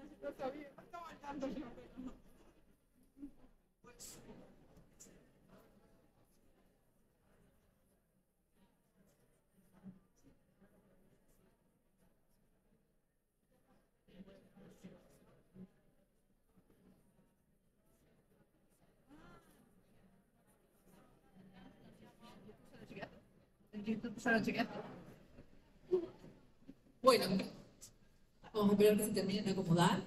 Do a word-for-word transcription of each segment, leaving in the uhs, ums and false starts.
No sabía, no estaba al tanto yo. ¿Ya lo chequeaste? Bueno, vamos a esperar que se terminen de acomodar.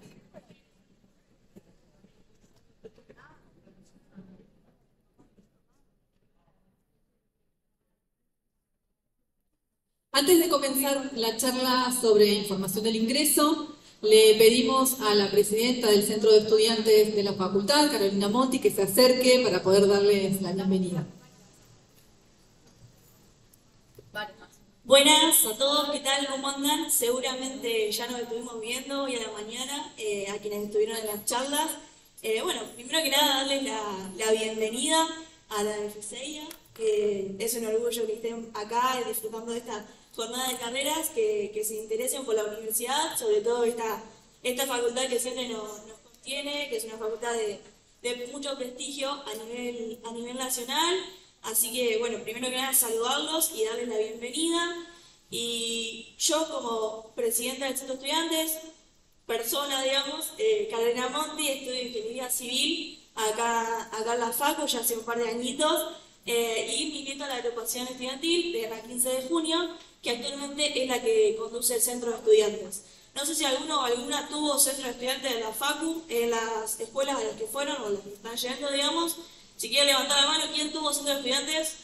Antes de comenzar la charla sobre información del ingreso, le pedimos a la presidenta del Centro de Estudiantes de la Facultad, Carolina Monti, que se acerque para poder darles la bienvenida. Buenas a todos, ¿qué tal? ¿Cómo andan? Seguramente ya nos estuvimos viendo hoy a la mañana, eh, a quienes estuvieron en las charlas. Eh, bueno, primero que nada, darles la, la bienvenida a la F C I A, que es un orgullo que estén acá disfrutando de esta jornada de carreras, que, que se interesen por la universidad, sobre todo esta, esta facultad que siempre nos, nos contiene, que es una facultad de, de mucho prestigio a nivel, a nivel nacional. Así que, bueno, primero que nada saludarlos y darles la bienvenida. Y yo como presidenta del Centro de Estudiantes, persona, digamos, eh, Carolina Monti, estudio Ingeniería Civil acá, acá en la Facu ya hace un par de añitos, eh, y milito a la agrupación estudiantil de la quince de junio, que actualmente es la que conduce el Centro de Estudiantes. No sé si alguno o alguna tuvo Centro de Estudiantes de la Facu en las escuelas a las que fueron o las que están yendo, digamos. Si quieren levantar la mano, ¿quién tuvo Centro de Estudiantes?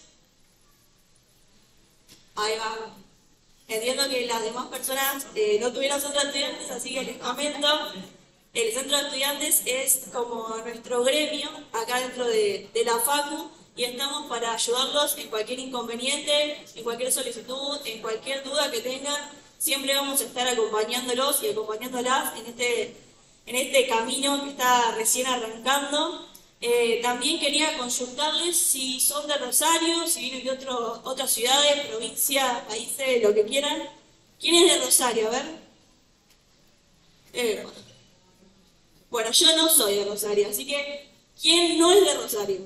Ahí va. Entiendo que las demás personas eh, no tuvieron Centro de Estudiantes, así que les comento. El Centro de Estudiantes es como nuestro gremio acá dentro de, de la Facu y estamos para ayudarlos en cualquier inconveniente, en cualquier solicitud, en cualquier duda que tengan. Siempre vamos a estar acompañándolos y acompañándolas en este, en este camino que está recién arrancando. Eh, también quería consultarles si son de Rosario, si vienen de otro, otras ciudades, provincias, países, lo que quieran. ¿Quién es de Rosario? A ver. Eh, bueno, yo no soy de Rosario, así que ¿quién no es de Rosario?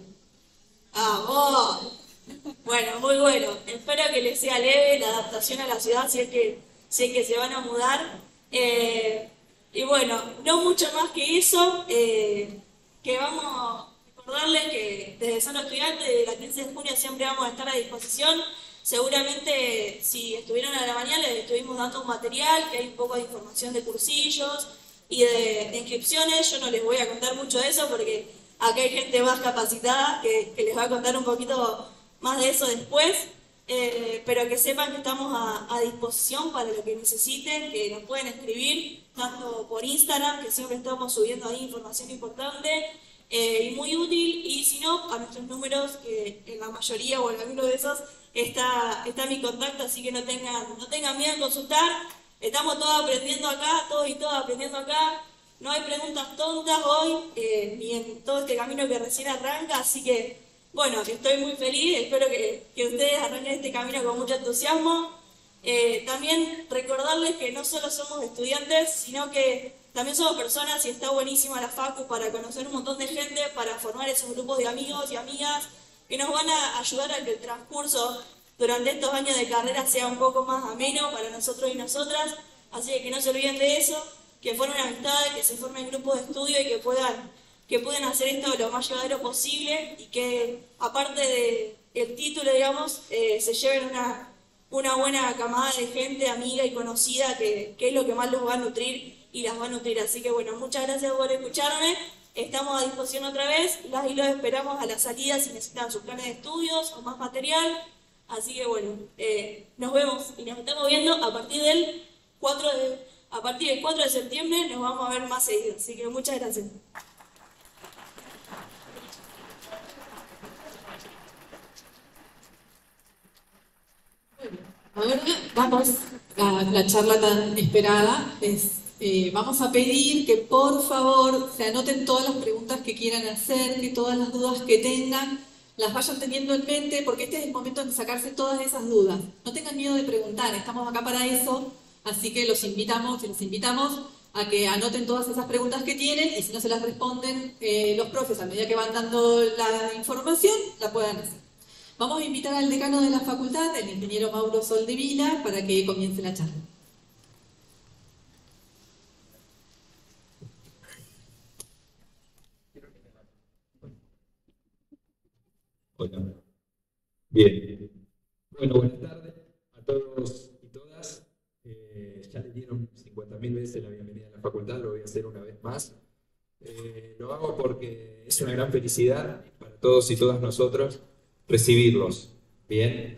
Ah, vos. Bueno, muy bueno. Espero que les sea leve la adaptación a la ciudad si es que, si es que se van a mudar. Eh, y bueno, no mucho más que eso. Eh, que vamos a recordarles que desde Centro Estudiante, de la quince de junio, siempre vamos a estar a disposición. Seguramente, si estuvieron a la mañana, les estuvimos dando un material, que hay un poco de información de cursillos y de, de inscripciones. Yo no les voy a contar mucho de eso porque acá hay gente más capacitada que, que les va a contar un poquito más de eso después. Eh, pero que sepan que estamos a, a disposición para lo que necesiten, que nos pueden escribir tanto por Instagram, que siempre estamos subiendo ahí información importante eh, y muy útil, y si no, a nuestros números, que en la mayoría o en alguno de esos está, está mi contacto, así que no tengan, no tengan miedo en consultar. Estamos todos aprendiendo acá, todos y todas aprendiendo acá. No hay preguntas tontas hoy, eh, ni en todo este camino que recién arranca, así que bueno, estoy muy feliz, espero que, que ustedes arranquen este camino con mucho entusiasmo. Eh, también recordarles que no solo somos estudiantes, sino que también somos personas y está buenísima la Facu para conocer un montón de gente, para formar esos grupos de amigos y amigas que nos van a ayudar a que el transcurso durante estos años de carrera sea un poco más ameno para nosotros y nosotras. Así que no se olviden de eso, que formen amistades, que se formen grupos de estudio y que puedan... que pueden hacer esto lo más llevadero posible y que, aparte del título, digamos, eh, se lleven una, una buena camada de gente amiga y conocida que, que es lo que más los va a nutrir y las va a nutrir. Así que, bueno, muchas gracias por escucharme. Estamos a disposición otra vez. Las y los esperamos a la salida si necesitan sus planes de estudios o más material. Así que, bueno, eh, nos vemos y nos estamos viendo a partir del cuatro de, a partir del cuatro de septiembre. Nos vamos a ver más seguido. Así que muchas gracias. Ahora vamos a la charla tan esperada. Es, eh, vamos a pedir que por favor se anoten todas las preguntas que quieran hacer, que todas las dudas que tengan las vayan teniendo en mente, porque este es el momento de sacarse todas esas dudas. No tengan miedo de preguntar, estamos acá para eso, así que los invitamos, los invitamos a que anoten todas esas preguntas que tienen y si no se las responden eh, los profes a medida que van dando la información, la puedan hacer. Vamos a invitar al decano de la facultad, el ingeniero Mauro Soldevila, para que comience la charla. Hola. Bien. Bueno, buenas tardes a todos y todas. Eh, ya les dieron cincuenta mil veces la bienvenida a la facultad, lo voy a hacer una vez más. Eh, lo hago porque es una gran felicidad para todos y todas nosotros recibirlos. Bien.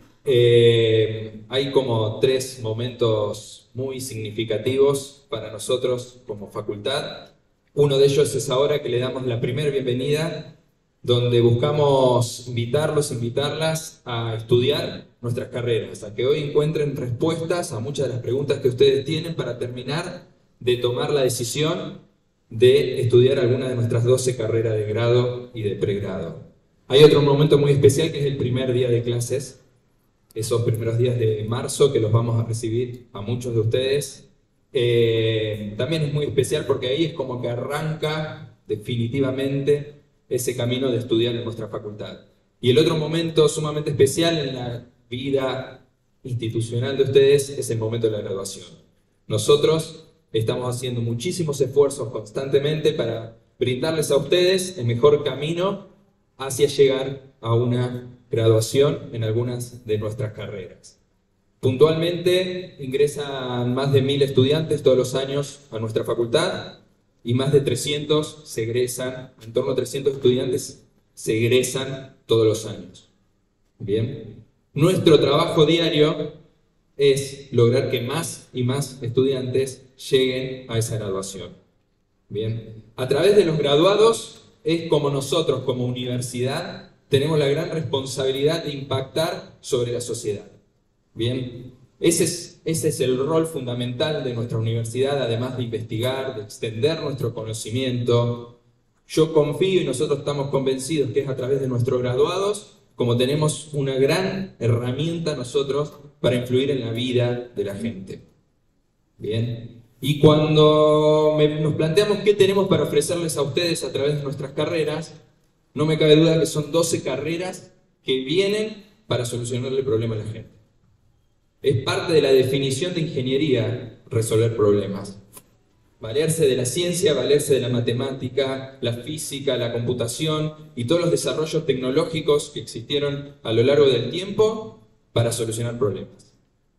Eh, hay como tres momentos muy significativos para nosotros como facultad. Uno de ellos es ahora que le damos la primera bienvenida, donde buscamos invitarlos, invitarlas a estudiar nuestras carreras, a que hoy encuentren respuestas a muchas de las preguntas que ustedes tienen para terminar de tomar la decisión de estudiar alguna de nuestras doce carreras de grado y de pregrado. Hay otro momento muy especial que es el primer día de clases, esos primeros días de marzo que los vamos a recibir a muchos de ustedes. Eh, también es muy especial porque ahí es como que arranca definitivamente ese camino de estudiar en nuestra facultad. Y el otro momento sumamente especial en la vida institucional de ustedes es el momento de la graduación. Nosotros estamos haciendo muchísimos esfuerzos constantemente para brindarles a ustedes el mejor camino hacia llegar a una graduación en algunas de nuestras carreras. Puntualmente ingresan más de mil estudiantes todos los años a nuestra facultad y más de trescientos se egresan, en torno a trescientos estudiantes se egresan todos los años. Bien. Nuestro trabajo diario es lograr que más y más estudiantes lleguen a esa graduación. Bien. A través de los graduados es como nosotros, como universidad, tenemos la gran responsabilidad de impactar sobre la sociedad. Bien. Ese es, ese es el rol fundamental de nuestra universidad, además de investigar, de extender nuestro conocimiento. Yo confío y nosotros estamos convencidos que es a través de nuestros graduados como tenemos una gran herramienta nosotros para influir en la vida de la gente. Bien. Y cuando me, nos planteamos qué tenemos para ofrecerles a ustedes a través de nuestras carreras, no me cabe duda que son doce carreras que vienen para solucionarle el problema a la gente. Es parte de la definición de ingeniería resolver problemas. Valerse de la ciencia, valerse de la matemática, la física, la computación y todos los desarrollos tecnológicos que existieron a lo largo del tiempo para solucionar problemas.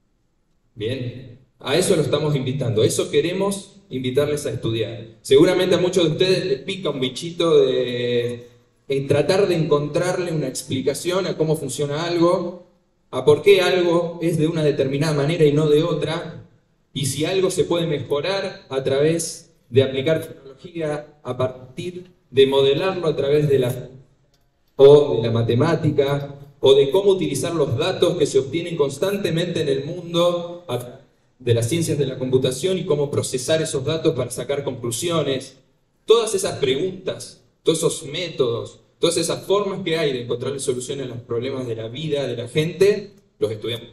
Bien, a eso lo estamos invitando, a eso queremos invitarles a estudiar. Seguramente a muchos de ustedes les pica un bichito de en tratar de encontrarle una explicación a cómo funciona algo, a por qué algo es de una determinada manera y no de otra, y si algo se puede mejorar a través de aplicar tecnología a partir de modelarlo a través de la, o de la matemática, o de cómo utilizar los datos que se obtienen constantemente en el mundo de las ciencias de la computación y cómo procesar esos datos para sacar conclusiones. Todas esas preguntas, todos esos métodos, todas esas formas que hay de encontrarle soluciones a los problemas de la vida de la gente, los estudiamos.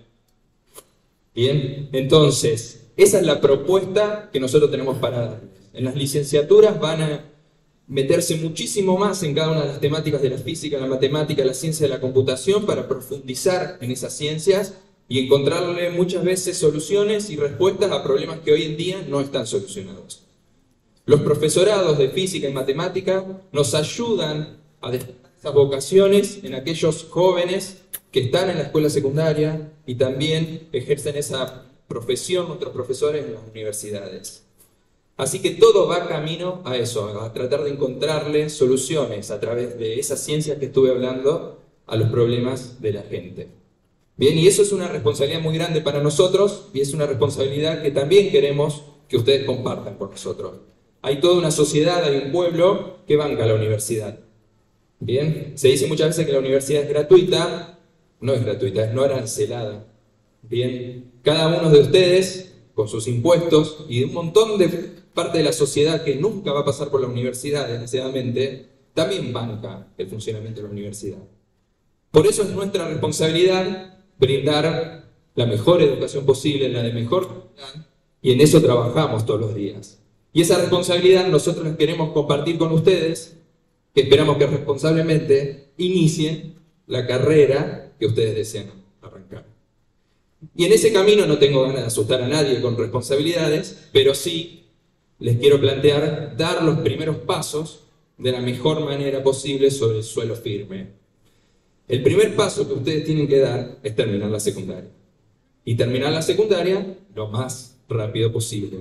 Bien, entonces, esa es la propuesta que nosotros tenemos para darles. En las licenciaturas van a meterse muchísimo más en cada una de las temáticas de la física, la matemática, la ciencia de la computación para profundizar en esas ciencias y encontrarle muchas veces soluciones y respuestas a problemas que hoy en día no están solucionados. Los profesorados de física y matemática nos ayudan a despertar esas vocaciones en aquellos jóvenes que están en la escuela secundaria y también ejercen esa profesión, nuestros profesores en las universidades. Así que todo va camino a eso, a tratar de encontrarle soluciones a través de esa ciencia que estuve hablando a los problemas de la gente. Bien, y eso es una responsabilidad muy grande para nosotros y es una responsabilidad que también queremos que ustedes compartan con nosotros. Hay toda una sociedad, hay un pueblo que banca la universidad. Bien, se dice muchas veces que la universidad es gratuita, no es gratuita, es no arancelada. Bien, cada uno de ustedes, con sus impuestos y de un montón de parte de la sociedad que nunca va a pasar por la universidad, desgraciadamente, también banca el funcionamiento de la universidad. Por eso es nuestra responsabilidad brindar la mejor educación posible, la de mejor calidad, y en eso trabajamos todos los días. Y esa responsabilidad nosotros la queremos compartir con ustedes, que esperamos que responsablemente inicien la carrera que ustedes desean arrancar. Y en ese camino no tengo ganas de asustar a nadie con responsabilidades, pero sí les quiero plantear dar los primeros pasos de la mejor manera posible sobre el suelo firme. El primer paso que ustedes tienen que dar es terminar la secundaria. Y terminar la secundaria lo más rápido posible.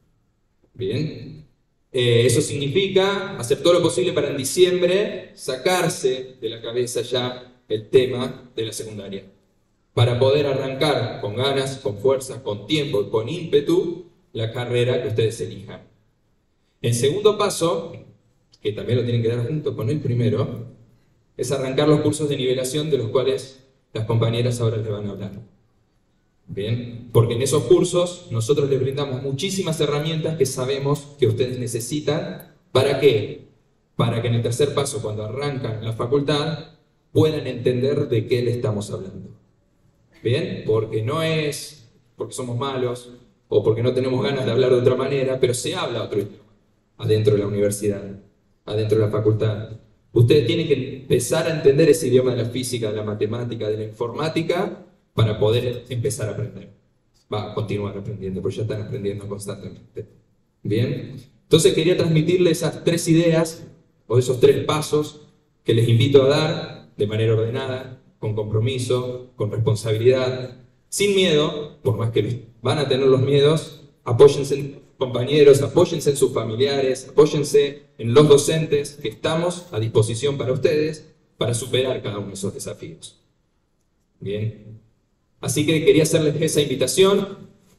Bien. Eh, eso significa hacer todo lo posible para en diciembre sacarse de la cabeza ya el tema de la secundaria. Para poder arrancar con ganas, con fuerza, con tiempo, con ímpetu, la carrera que ustedes elijan. El segundo paso, que también lo tienen que dar junto con el primero, es arrancar los cursos de nivelación de los cuales las compañeras ahora les van a hablar. Bien, porque en esos cursos nosotros les brindamos muchísimas herramientas que sabemos que ustedes necesitan. ¿Para qué? Para que en el tercer paso, cuando arrancan la facultad, puedan entender de qué le estamos hablando. Bien, porque no es porque somos malos o porque no tenemos ganas de hablar de otra manera, pero se habla otro idioma adentro de la universidad, adentro de la facultad. Ustedes tienen que empezar a entender ese idioma de la física, de la matemática, de la informática, para poder empezar a aprender. Va a continuar aprendiendo, porque ya están aprendiendo constantemente. Bien, entonces quería transmitirles esas tres ideas, o esos tres pasos, que les invito a dar de manera ordenada, con compromiso, con responsabilidad, sin miedo, por más que van a tener los miedos, apóyense en compañeros, apóyense en sus familiares, apóyense en los docentes, que estamos a disposición para ustedes, para superar cada uno de esos desafíos. Bien. Así que quería hacerles esa invitación,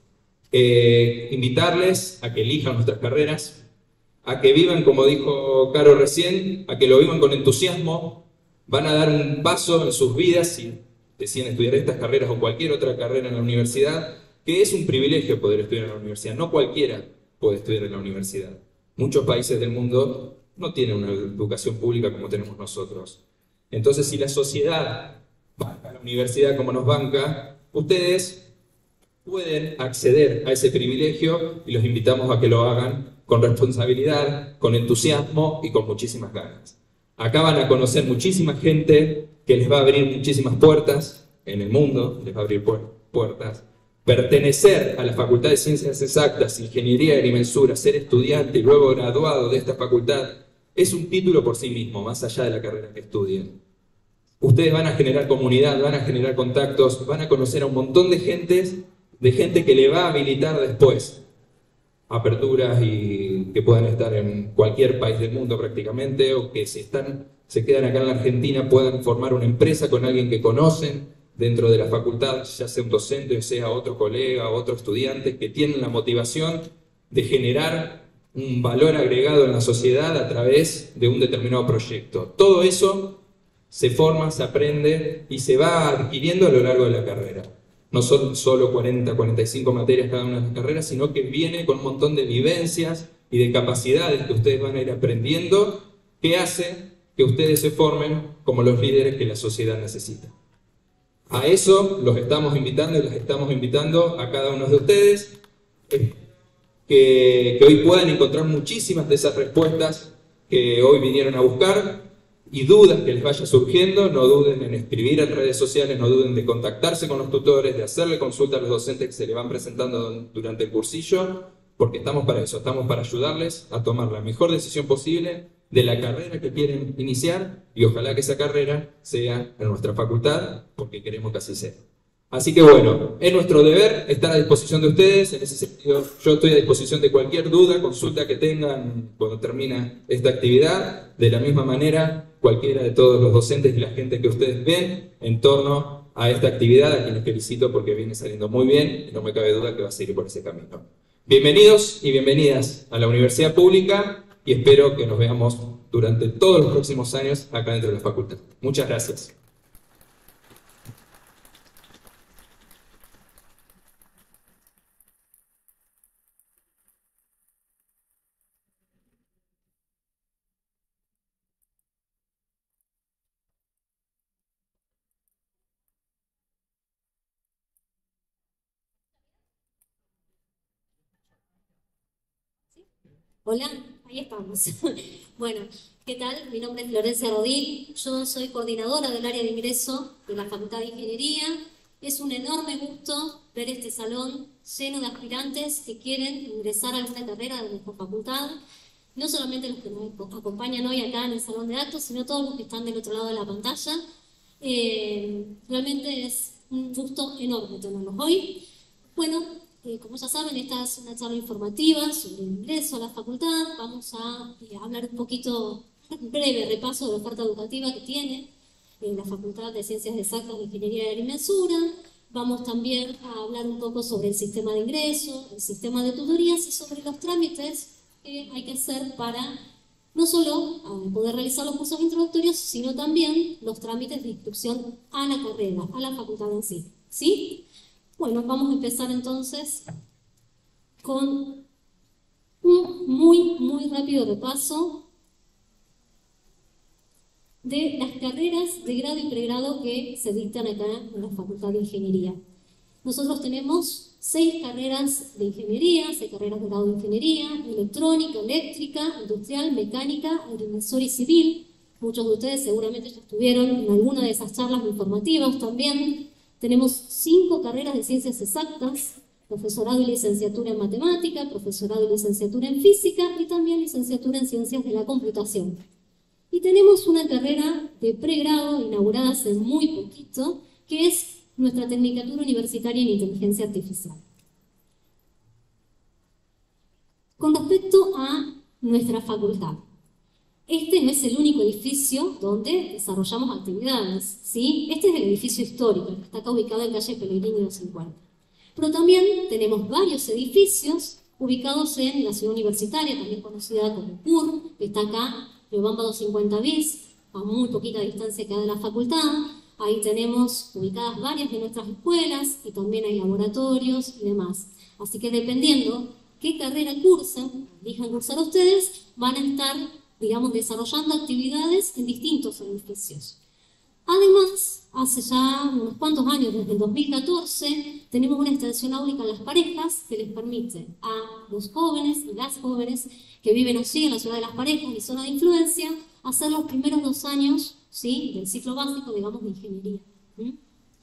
eh, invitarles a que elijan nuestras carreras, a que vivan, como dijo Caro recién, a que lo vivan con entusiasmo. Van a dar un paso en sus vidas si deciden estudiar estas carreras o cualquier otra carrera en la universidad, que es un privilegio poder estudiar en la universidad. No cualquiera puede estudiar en la universidad. Muchos países del mundo no tienen una educación pública como tenemos nosotros. Entonces, si la sociedad banca a la universidad como nos banca, ustedes pueden acceder a ese privilegio y los invitamos a que lo hagan con responsabilidad, con entusiasmo y con muchísimas ganas. Acá van a conocer muchísima gente que les va a abrir muchísimas puertas en el mundo, les va a abrir puertas. Pertenecer a la Facultad de Ciencias Exactas, Ingeniería y Agrimensura, ser estudiante y luego graduado de esta facultad, es un título por sí mismo, más allá de la carrera que estudien. Ustedes van a generar comunidad, van a generar contactos, van a conocer a un montón de gente, de gente que le va a habilitar después aperturas y que puedan estar en cualquier país del mundo prácticamente, o que si están, se quedan acá en la Argentina puedan formar una empresa con alguien que conocen dentro de la facultad, ya sea un docente, o sea otro colega, otro estudiante, que tienen la motivación de generar un valor agregado en la sociedad a través de un determinado proyecto. Todo eso se forma, se aprende y se va adquiriendo a lo largo de la carrera. No son solo cuarenta, cuarenta y cinco materias cada una de las carreras, sino que viene con un montón de vivencias y de capacidades que ustedes van a ir aprendiendo, que hace que ustedes se formen como los líderes que la sociedad necesita. A eso los estamos invitando y las estamos invitando a cada uno de ustedes, que, que hoy puedan encontrar muchísimas de esas respuestas que hoy vinieron a buscar, y dudas que les vaya surgiendo, no duden en escribir en redes sociales, no duden de contactarse con los tutores, de hacerle consulta a los docentes que se le van presentando durante el cursillo, porque estamos para eso, estamos para ayudarles a tomar la mejor decisión posible de la carrera que quieren iniciar, y ojalá que esa carrera sea en nuestra facultad, porque queremos que así sea. Así que bueno, es nuestro deber estar a disposición de ustedes. En ese sentido, yo estoy a disposición de cualquier duda, consulta que tengan cuando termina esta actividad. De la misma manera, cualquiera de todos los docentes y la gente que ustedes ven en torno a esta actividad, a quienes felicito porque viene saliendo muy bien y no me cabe duda que va a seguir por ese camino. Bienvenidos y bienvenidas a la Universidad Pública, y espero que nos veamos durante todos los próximos años acá dentro de la facultad. Muchas gracias. Hola, ahí estamos. Bueno, ¿qué tal? Mi nombre es Florencia Rodil, yo soy coordinadora del área de ingreso de la Facultad de Ingeniería. Es un enorme gusto ver este salón lleno de aspirantes que quieren ingresar a alguna carrera de nuestra facultad. No solamente los que nos acompañan hoy acá en el salón de actos, sino todos los que están del otro lado de la pantalla. Eh, realmente es un gusto enorme tenerlos hoy. Bueno, eh, como ya saben, esta es una charla informativa sobre el ingreso a la facultad. Vamos a eh, hablar un poquito, un breve repaso de la oferta educativa que tiene eh, la Facultad de Ciencias Exactas de Ingeniería de Agrimensura. Vamos también a hablar un poco sobre el sistema de ingreso, el sistema de tutorías y sobre los trámites que hay que hacer para no solo poder realizar los cursos introductorios, sino también los trámites de inscripción a la carrera, a la facultad en sí. ¿Sí? Bueno, vamos a empezar entonces con un muy, muy rápido repaso de las carreras de grado y pregrado que se dictan acá en la Facultad de Ingeniería. Nosotros tenemos seis carreras de ingeniería, seis carreras de grado de ingeniería: electrónica, eléctrica, industrial, mecánica, agrimensor y civil. Muchos de ustedes seguramente ya estuvieron en alguna de esas charlas informativas también. Tenemos cinco carreras de ciencias exactas: profesorado y licenciatura en matemática, profesorado y licenciatura en física y también licenciatura en ciencias de la computación. Y tenemos una carrera de pregrado inaugurada hace muy poquito, que es nuestra Tecnicatura Universitaria en Inteligencia Artificial. Con respecto a nuestra facultad, este no es el único edificio donde desarrollamos actividades, ¿sí? Este es el edificio histórico, que está acá ubicado en calle Pellegrini doscientos cincuenta. Pero también tenemos varios edificios ubicados en la ciudad universitaria, también conocida como C U R, que está acá, Riobamba doscientos cincuenta bis, a muy poquita distancia acá de la facultad. Ahí tenemos ubicadas varias de nuestras escuelas y también hay laboratorios y demás. Así que dependiendo qué carrera cursan, elijan cursar ustedes, van a estar, digamos, desarrollando actividades en distintos edificios. Además, hace ya unos cuantos años, desde el dos mil catorce, tenemos una extensión áulica en las parejas que les permite a los jóvenes y las jóvenes que viven así en la ciudad de Las Parejas y zona de influencia, hacer los primeros dos años, ¿sí?, del ciclo básico, digamos, de ingeniería. ¿Mm?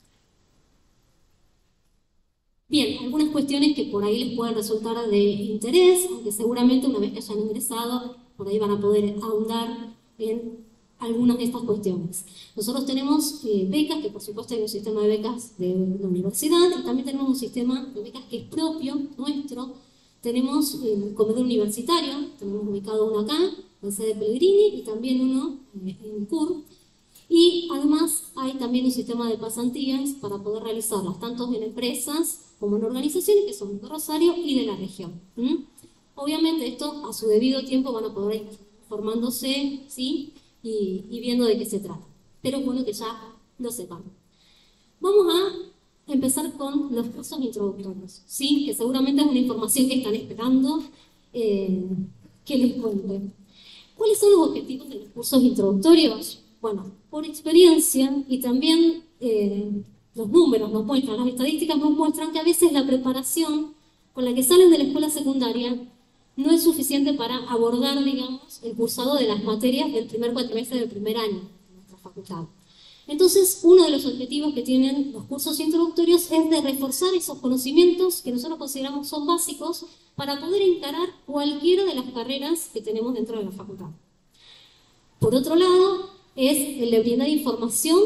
Bien, algunas cuestiones que por ahí les pueden resultar de interés, aunque seguramente una vez que hayan ingresado, por ahí van a poder ahondar en algunas de estas cuestiones. Nosotros tenemos eh, becas, que por supuesto hay un sistema de becas de la universidad, y también tenemos un sistema de becas que es propio, nuestro. Tenemos el eh, comedor universitario, tenemos ubicado uno acá, en sede Pellegrini, y también uno eh, en C U R. Y además hay también un sistema de pasantías para poder realizarlas, tanto en empresas como en organizaciones que son de Rosario y de la región. ¿Mm? Obviamente esto a su debido tiempo van a poder ir formándose, ¿sí?, y, y viendo de qué se trata. Pero es bueno que ya lo sepan. Vamos a empezar con los cursos introductorios, ¿sí?, que seguramente es una información que están esperando eh, que les cuente. ¿Cuáles son los objetivos de los cursos introductorios? Bueno, por experiencia y también eh, los números nos muestran, las estadísticas nos muestran que a veces la preparación con la que salen de la escuela secundaria no es suficiente para abordar, digamos, el cursado de las materias del primer cuatrimestre del primer año de nuestra facultad. Entonces, uno de los objetivos que tienen los cursos introductorios es de reforzar esos conocimientos que nosotros consideramos son básicos para poder encarar cualquiera de las carreras que tenemos dentro de la facultad. Por otro lado, es el de brindar información,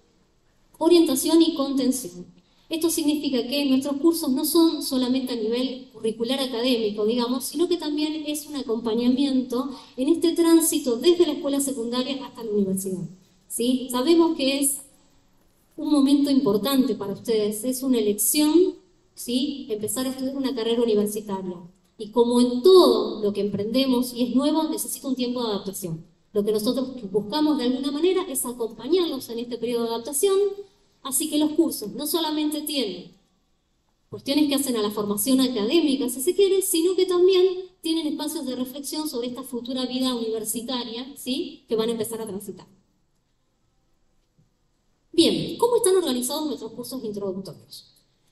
orientación y contención. Esto significa que nuestros cursos no son solamente a nivel curricular académico, digamos, sino que también es un acompañamiento en este tránsito desde la escuela secundaria hasta la universidad. ¿Sí? Sabemos que es un momento importante para ustedes, es una elección, ¿sí?, empezar a estudiar una carrera universitaria. Y como en todo lo que emprendemos y es nuevo, necesita un tiempo de adaptación. Lo que nosotros buscamos de alguna manera es acompañarlos en este periodo de adaptación. Así que los cursos no solamente tienen cuestiones que hacen a la formación académica, si se quiere, sino que también tienen espacios de reflexión sobre esta futura vida universitaria, ¿sí?, que van a empezar a transitar. Bien, ¿cómo están organizados nuestros cursos introductorios?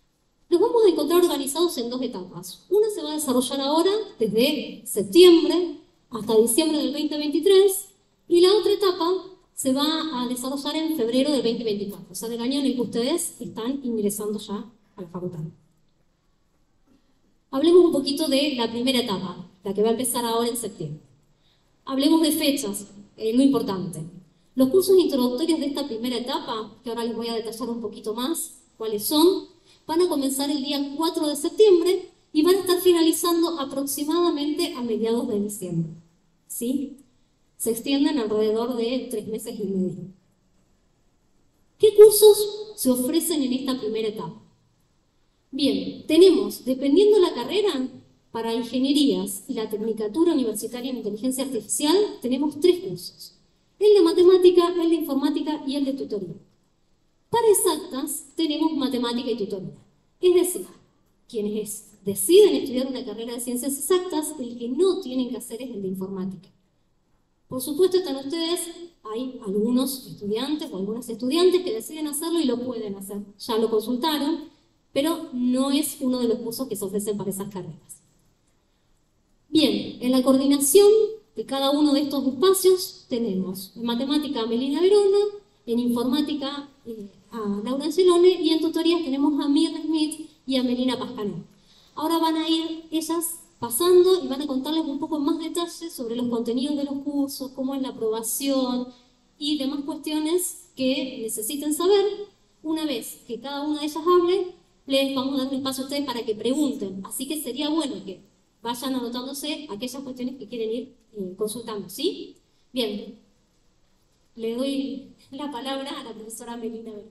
Los vamos a encontrar organizados en dos etapas. Una se va a desarrollar ahora, desde septiembre hasta diciembre del veinte veintitrés, y la otra etapa se va a desarrollar en febrero del veinte veinticuatro, o sea, del año en el que ustedes están ingresando ya a la facultad. Hablemos un poquito de la primera etapa, la que va a empezar ahora en septiembre. Hablemos de fechas, eh, lo importante. Los cursos introductorios de esta primera etapa, que ahora les voy a detallar un poquito más cuáles son, van a comenzar el día cuatro de septiembre y van a estar finalizando aproximadamente a mediados de diciembre. ¿Sí? Se extienden alrededor de tres meses y medio. ¿Qué cursos se ofrecen en esta primera etapa? Bien, tenemos, dependiendo la carrera, para ingenierías y la Tecnicatura Universitaria en Inteligencia Artificial, tenemos tres cursos. El de matemática, el de informática y el de tutoría. Para exactas, tenemos matemática y tutoría. Es decir, quienes deciden estudiar una carrera de ciencias exactas, el que no tienen que hacer es el de informática. Por supuesto están ustedes, hay algunos estudiantes o algunas estudiantes que deciden hacerlo y lo pueden hacer. Ya lo consultaron, pero no es uno de los cursos que se ofrecen para esas carreras. Bien, en la coordinación de cada uno de estos espacios tenemos en matemática a Melina Verona, en informática eh, a Laura Angelone y en tutorías tenemos a Mirna Smith y a Melina Pascanel. Ahora van a ir ellas pasando y van a contarles un poco más detalles sobre los contenidos de los cursos, cómo es la aprobación y demás cuestiones que necesiten saber. Una vez que cada una de ellas hable, les vamos a dar un espacio a ustedes para que pregunten. Así que sería bueno que vayan anotándose aquellas cuestiones que quieren ir eh, consultando, ¿sí? Bien, le doy la palabra a la profesora Melina Verona.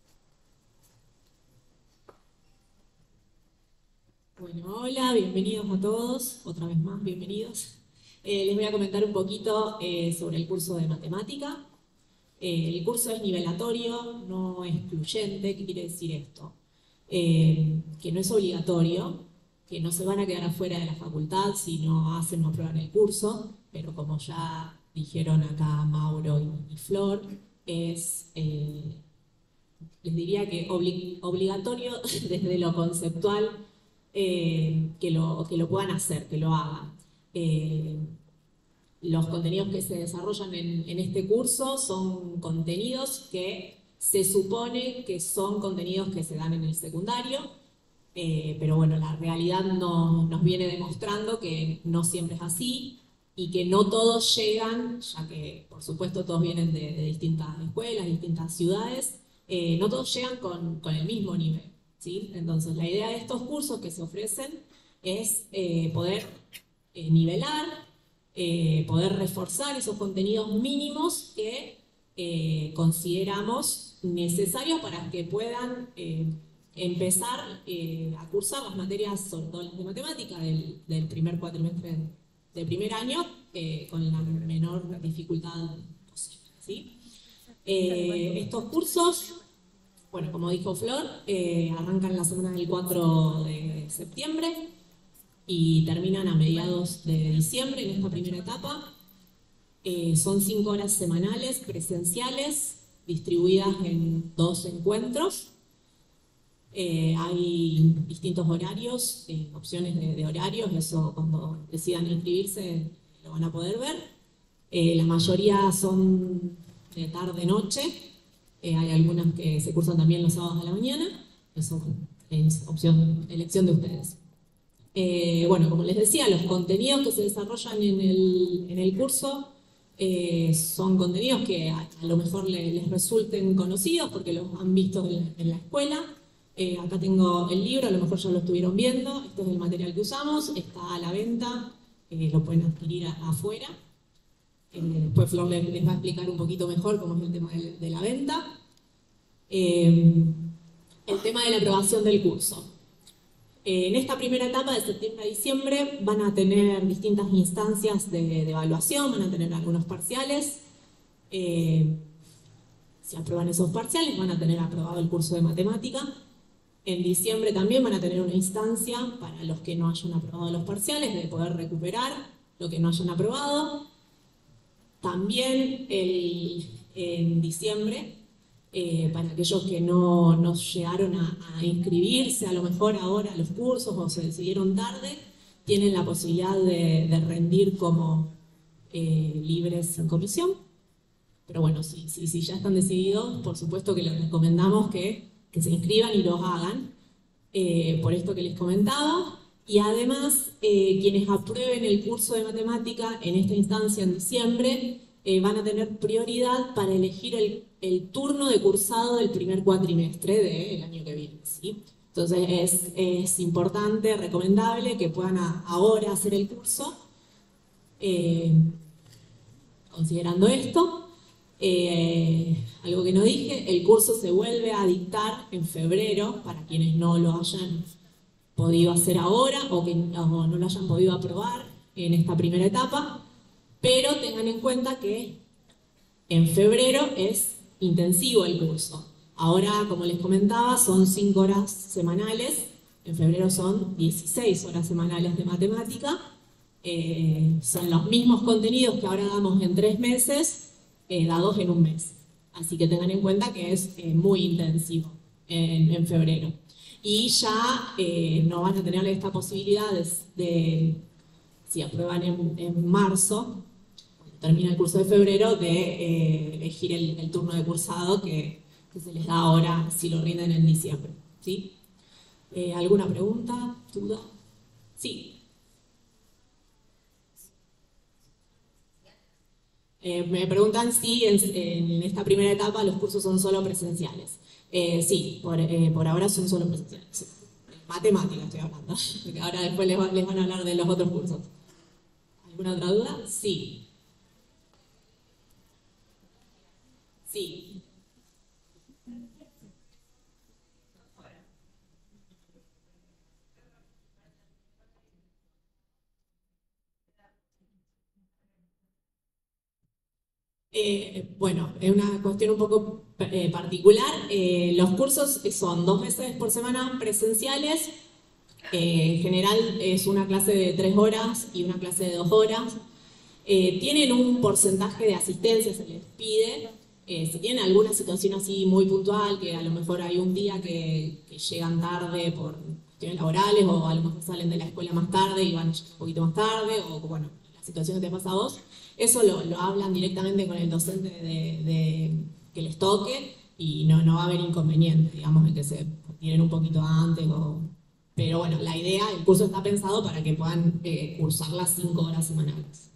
Bueno, hola, bienvenidos a todos, otra vez más, bienvenidos. Eh, les voy a comentar un poquito eh, sobre el curso de matemática. Eh, el curso es nivelatorio, no excluyente. ¿Qué quiere decir esto? Eh, que no es obligatorio, que no se van a quedar afuera de la facultad si no hacen o aprueban el curso, pero como ya dijeron acá Mauro y, y Flor, es, eh, les diría que obli obligatorio desde lo conceptual, Eh, que, lo, que lo puedan hacer, que lo hagan. Eh, los contenidos que se desarrollan en, en este curso son contenidos que se supone que son contenidos que se dan en el secundario, eh, pero bueno, la realidad no, nos viene demostrando que no siempre es así y que no todos llegan, ya que por supuesto todos vienen de, de distintas escuelas, distintas ciudades, eh, no todos llegan con, con el mismo nivel. ¿Sí? Entonces, la idea de estos cursos que se ofrecen es eh, poder eh, nivelar, eh, poder reforzar esos contenidos mínimos que eh, consideramos necesarios para que puedan eh, empezar eh, a cursar las materias, sobre todo las de matemática, del, del primer cuatrimestre del primer año, eh, con la menor dificultad posible. ¿Sí? Eh, estos cursos, bueno, como dijo Flor, eh, arrancan la semana del cuatro de septiembre y terminan a mediados de diciembre en esta primera etapa. Eh, son cinco horas semanales presenciales distribuidas en dos encuentros. Eh, hay distintos horarios, eh, opciones de, de horarios, eso cuando decidan inscribirse lo van a poder ver. Eh, la mayoría son de tarde-noche. Eh, hay algunas que se cursan también los sábados a la mañana, eso es opción, elección de ustedes. Eh, bueno, como les decía, los contenidos que se desarrollan en el, en el curso eh, son contenidos que a, a lo mejor le, les resulten conocidos porque los han visto en, en la escuela. Eh, acá tengo el libro, a lo mejor ya lo estuvieron viendo, este es el material que usamos, está a la venta, eh, lo pueden adquirir a, afuera. Eh, después Flor les, les va a explicar un poquito mejor cómo es el tema de, de la venta. Eh, el tema de la aprobación del curso. Eh, en esta primera etapa, de septiembre a diciembre, van a tener distintas instancias de, de evaluación, van a tener algunos parciales. Eh, si aprueban esos parciales, van a tener aprobado el curso de matemática. En diciembre también van a tener una instancia para los que no hayan aprobado los parciales, de poder recuperar lo que no hayan aprobado. También el, en diciembre Eh, para aquellos que no, no llegaron a, a inscribirse a lo mejor ahora a los cursos o se decidieron tarde, tienen la posibilidad de, de rendir como eh, libres sin comisión. Pero bueno, si, si, si ya están decididos, por supuesto que les recomendamos que, que se inscriban y los hagan, eh, por esto que les comentaba. Y además, eh, quienes aprueben el curso de matemática en esta instancia en diciembre, eh, van a tener prioridad para elegir el, el turno de cursado del primer cuatrimestre del año que viene, ¿sí? Entonces es, es importante, recomendable que puedan a, ahora hacer el curso. Eh, considerando esto, eh, algo que no dije, el curso se vuelve a dictar en febrero para quienes no lo hayan podido hacer ahora o que o no lo hayan podido aprobar en esta primera etapa, pero tengan en cuenta que en febrero es intensivo el curso. Ahora, como les comentaba, son cinco horas semanales, en febrero son dieciséis horas semanales de matemática, eh, son los mismos contenidos que ahora damos en tres meses, eh, dados en un mes. Así que tengan en cuenta que es eh, muy intensivo en, en febrero. Y ya eh, no van a tener esta posibilidad de, de si aprueban en, en marzo, cuando termina el curso de febrero, de eh, elegir el, el turno de cursado que, que se les da ahora si lo rinden en diciembre, ¿sí? Eh, ¿Alguna pregunta? ¿Duda? Sí. Eh, me preguntan si en, en esta primera etapa los cursos son solo presenciales. Eh, sí, por, eh, por ahora son solo presenciales. Sí. Matemática estoy hablando, porque ahora después les, va, les van a hablar de los otros cursos. ¿Alguna otra duda? Sí. Sí. Eh, bueno, es una cuestión un poco eh, particular. Eh, los cursos son dos veces por semana presenciales. Eh, en general es una clase de tres horas y una clase de dos horas. Eh, tienen un porcentaje de asistencia, se les pide. Eh, si tienen alguna situación así muy puntual, que a lo mejor hay un día que, que llegan tarde por cuestiones laborales o a lo mejor salen de la escuela más tarde y van un poquito más tarde, o bueno, la situación que te pasa a vos, eso lo, lo hablan directamente con el docente de, de, que les toque y no, no va a haber inconveniente, digamos, en que se tienen un poquito antes. O, pero bueno, la idea, el curso está pensado para que puedan eh, cursar las cinco horas semanales.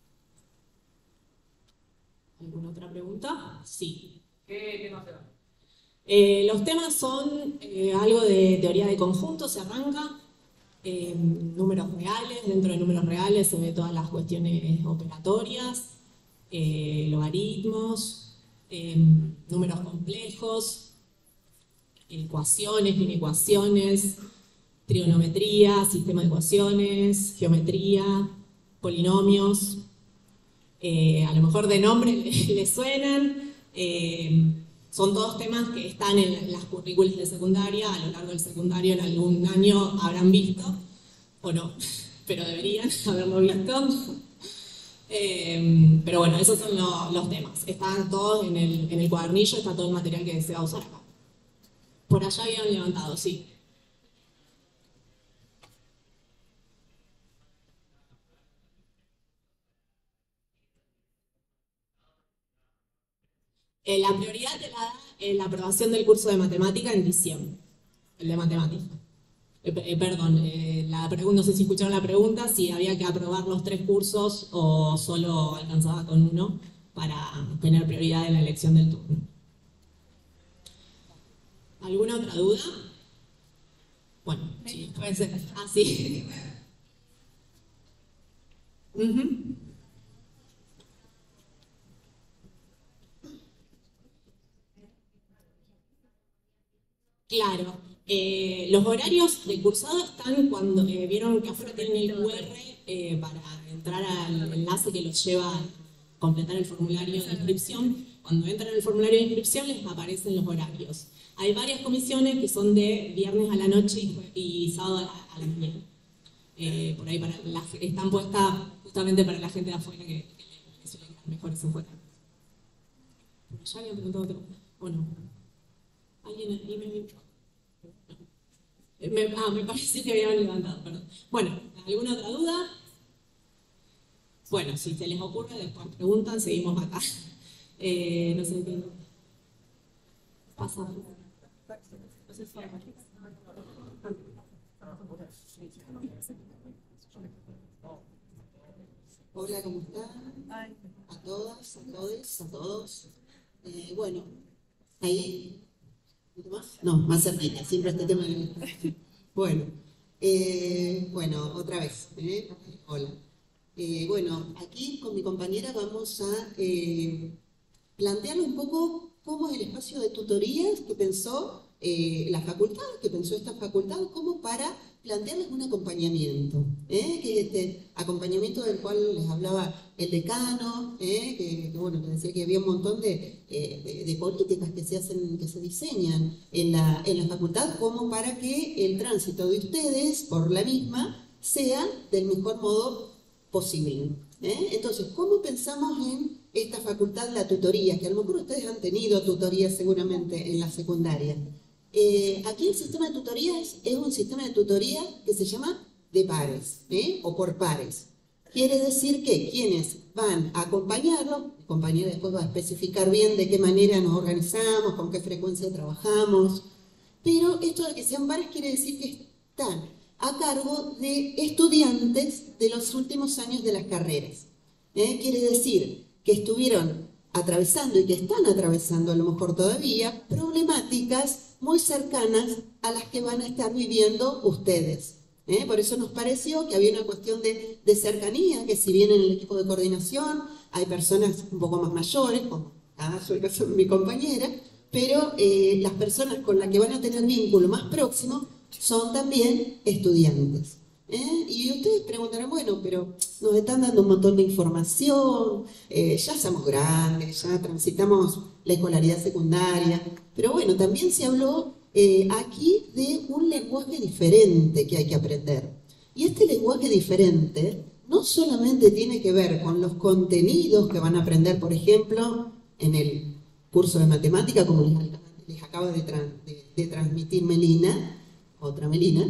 ¿Alguna otra pregunta? Sí. ¿Qué temas se dan? Eh, los temas son eh, algo de teoría de conjuntos, se arranca, eh, números reales, dentro de números reales se ve todas las cuestiones operatorias, eh, logaritmos, eh, números complejos, ecuaciones, inecuaciones, trigonometría, sistema de ecuaciones, geometría, polinomios. Eh, a lo mejor de nombre les le suenan, eh, son todos temas que están en las currículas de secundaria, a lo largo del secundario en algún año habrán visto, o no, pero deberían haberlo visto. Eh, pero bueno, esos son lo, los temas, están todos en el, en el cuadernillo, está todo el material que se va a usar acá. Por allá habían levantado, sí. Eh, la prioridad te la da en la aprobación del curso de matemática en diciembre, el de matemática. Eh, eh, perdón, eh, la pregunta, no sé si escucharon la pregunta, si había que aprobar los tres cursos o solo alcanzaba con uno para tener prioridad en la elección del turno. ¿Alguna otra duda? Bueno, sí, puede ser. Ah, sí. Uh-huh. Claro, eh, los horarios de cursado están cuando eh, vieron que afuera tienen el cu erre eh, para entrar al enlace que los lleva a completar el formulario de inscripción. Cuando entran en el formulario de inscripción les aparecen los horarios. Hay varias comisiones que son de viernes a la noche y, y sábado a la, a la mañana. Eh, por ahí para la, están puestas justamente para la gente de afuera que, que, que suele quedar mejor eso fuera. Por allá había preguntado otra cosa. ¿O no? ¿Alguien ahí me... me... Ah, me parece que habían levantado, perdón. Bueno, ¿alguna otra duda? Bueno, si se les ocurre, después preguntan, seguimos acá. Eh, no sé qué... Pasa. Hola, ¿cómo están? A todas, a todos, a todos. Eh, bueno, ahí. ¿Más? No, más cerquita, siempre este tema. Bueno, eh, bueno, otra vez. ¿eh? Hola. Eh, bueno, aquí con mi compañera vamos a eh, plantear un poco cómo es el espacio de tutorías que pensó eh, la facultad, que pensó esta facultad, como para plantearles un acompañamiento, ¿eh? que este acompañamiento del cual les hablaba el decano, ¿eh? que, que bueno, que decía que había un montón de, eh, de, de políticas que se hacen, que se diseñan en la, en la facultad, como para que el tránsito de ustedes por la misma sea del mejor modo posible. ¿eh? Entonces, ¿cómo pensamos en esta facultad la tutoría? Que a lo mejor ustedes han tenido tutoría seguramente en la secundaria. Eh, aquí el sistema de tutorías es un sistema de tutoría que se llama de pares, ¿eh? o por pares. Quiere decir que quienes van a acompañarlo, el compañero después va a especificar bien de qué manera nos organizamos, con qué frecuencia trabajamos, pero esto de que sean pares quiere decir que están a cargo de estudiantes de los últimos años de las carreras. ¿eh? Quiere decir que estuvieron atravesando y que están atravesando a lo mejor todavía problemáticas muy cercanas a las que van a estar viviendo ustedes. ¿eh? Por eso nos pareció que había una cuestión de, de cercanía, que si bien en el equipo de coordinación hay personas un poco más mayores, como ah, soy el caso de mi compañera, pero eh, las personas con las que van a tener vínculo más próximo son también estudiantes. ¿eh? Y ustedes preguntarán, bueno, pero nos están dando un montón de información, eh, ya somos grandes, ya transitamos la escolaridad secundaria, pero bueno, también se habló eh, aquí de un lenguaje diferente que hay que aprender. Y este lenguaje diferente no solamente tiene que ver con los contenidos que van a aprender, por ejemplo, en el curso de matemática, como les, les acaba de, tra de, de transmitir Melina, otra Melina,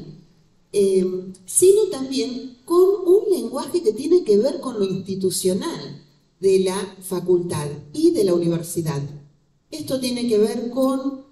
eh, sino también con un lenguaje que tiene que ver con lo institucional de la facultad y de la universidad. Esto tiene que ver con,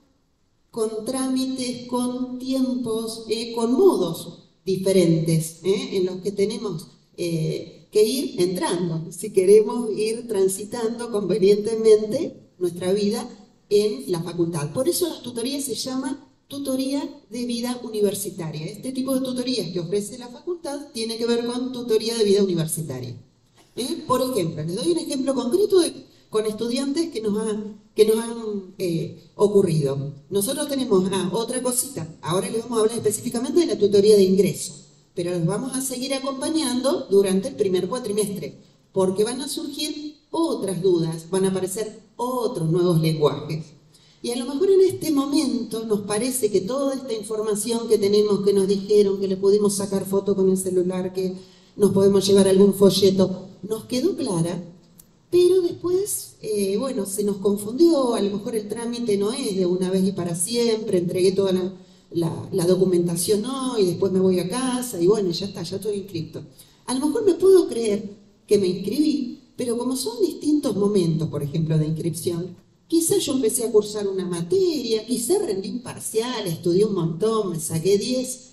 con trámites, con tiempos, eh, con modos diferentes eh, en los que tenemos eh, que ir entrando, si queremos ir transitando convenientemente nuestra vida en la facultad. Por eso las tutorías se llaman tutoría de vida universitaria. Este tipo de tutorías que ofrece la facultad tiene que ver con tutoría de vida universitaria. ¿Eh? Por ejemplo, les doy un ejemplo concreto de, con estudiantes que nos, ha, que nos han eh, ocurrido. Nosotros tenemos ah, otra cosita, ahora les vamos a hablar específicamente de la tutoría de ingreso, pero los vamos a seguir acompañando durante el primer cuatrimestre, porque van a surgir otras dudas, van a aparecer otros nuevos lenguajes. Y a lo mejor en este momento nos parece que toda esta información que tenemos, que nos dijeron, que le pudimos sacar foto con el celular, que nos podemos llevar algún folleto, nos quedó clara, pero después, eh, bueno, se nos confundió, a lo mejor el trámite no es de una vez y para siempre, entregué toda la, la, la documentación hoy, y después me voy a casa, y bueno, ya está, ya estoy inscrito. A lo mejor me puedo creer que me inscribí, pero como son distintos momentos, por ejemplo, de inscripción, quizás yo empecé a cursar una materia, quizás rendí un parcial, estudié un montón, me saqué diez,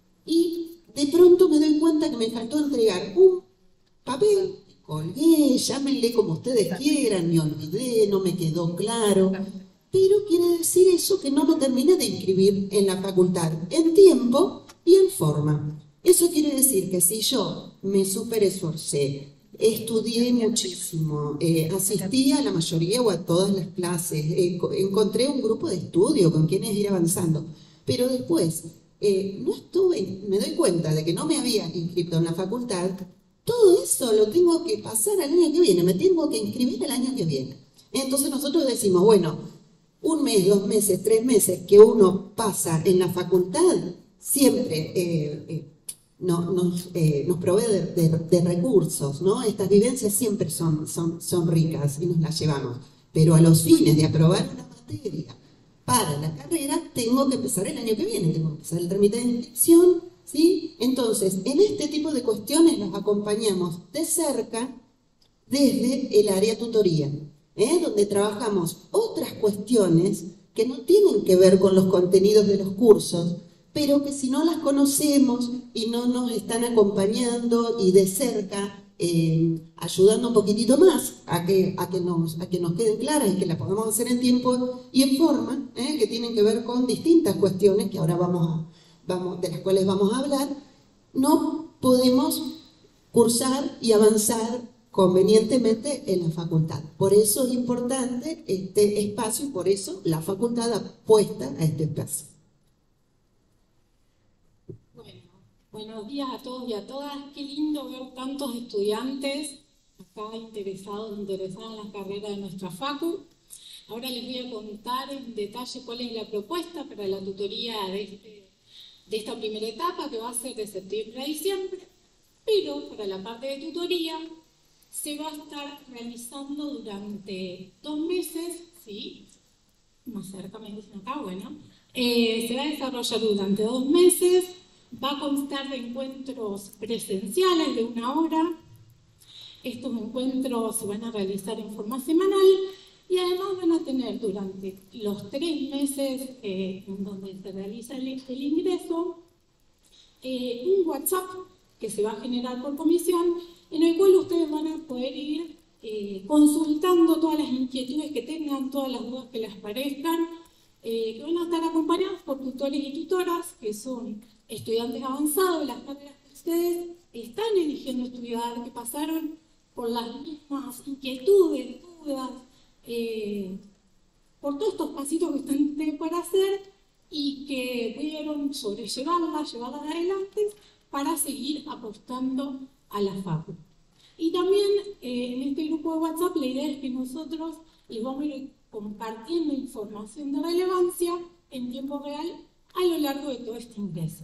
y de pronto me doy cuenta que me faltó entregar un papel, colgué, llámenle como ustedes quieran, me olvidé, no me quedó claro, pero quiere decir eso que no me terminé de inscribir en la facultad, en tiempo y en forma. Eso quiere decir que si yo me super esforcé, estudié muchísimo, eh, asistí a la mayoría o a todas las clases, eh, encontré un grupo de estudio con quienes ir avanzando, pero después eh, no estuve, me doy cuenta de que no me había inscrito en la facultad, todo eso lo tengo que pasar al año que viene, me tengo que inscribir el año que viene. Entonces nosotros decimos, bueno, un mes, dos meses, tres meses que uno pasa en la facultad, siempre eh, eh, No, nos, eh, nos provee de, de, de recursos, ¿no? Estas vivencias siempre son, son, son ricas y nos las llevamos, pero a los fines de aprobar una materia para la carrera, tengo que empezar el año que viene, tengo que empezar el trámite de inscripción, ¿sí? Entonces, en este tipo de cuestiones los acompañamos de cerca desde el área tutoría, ¿eh? Donde trabajamos otras cuestiones que no tienen que ver con los contenidos de los cursos, pero que si no las conocemos y no nos están acompañando y de cerca, eh, ayudando un poquitito más a que, a, que nos, a que nos queden claras y que las podamos hacer en tiempo y en forma, ¿eh? Que tienen que ver con distintas cuestiones que ahora vamos a, vamos, de las cuales vamos a hablar, no podemos cursar y avanzar convenientemente en la facultad. Por eso es importante este espacio y por eso la facultad apuesta a este espacio. Bueno, buenos días a todos y a todas. Qué lindo ver tantos estudiantes acá interesados, interesados en la carrera de nuestra facu. Ahora les voy a contar en detalle cuál es la propuesta para la tutoría de, este, de esta primera etapa, que va a ser de septiembre a diciembre, pero para la parte de tutoría se va a estar realizando durante dos meses, ¿sí? Más cerca me dicen acá, bueno. Eh, se va a desarrollar durante dos meses, va a constar de encuentros presenciales de una hora. Estos encuentros se van a realizar en forma semanal y además van a tener durante los tres meses eh, en donde se realiza el, el ingreso, eh, un WhatsApp que se va a generar por comisión, en el cual ustedes van a poder ir eh, consultando todas las inquietudes que tengan, todas las dudas que les parezcan, eh, que van a estar acompañados por tutores y tutoras, que son estudiantes avanzados de las carreras que ustedes están eligiendo estudiar, que pasaron por las mismas inquietudes, dudas, eh, por todos estos pasitos que están para hacer y que pudieron sobrellevarlas, llevarlas adelante para seguir apostando a la facu. Y también eh, en este grupo de WhatsApp la idea es que nosotros les vamos a ir compartiendo información de relevancia en tiempo real a lo largo de todo este ingreso.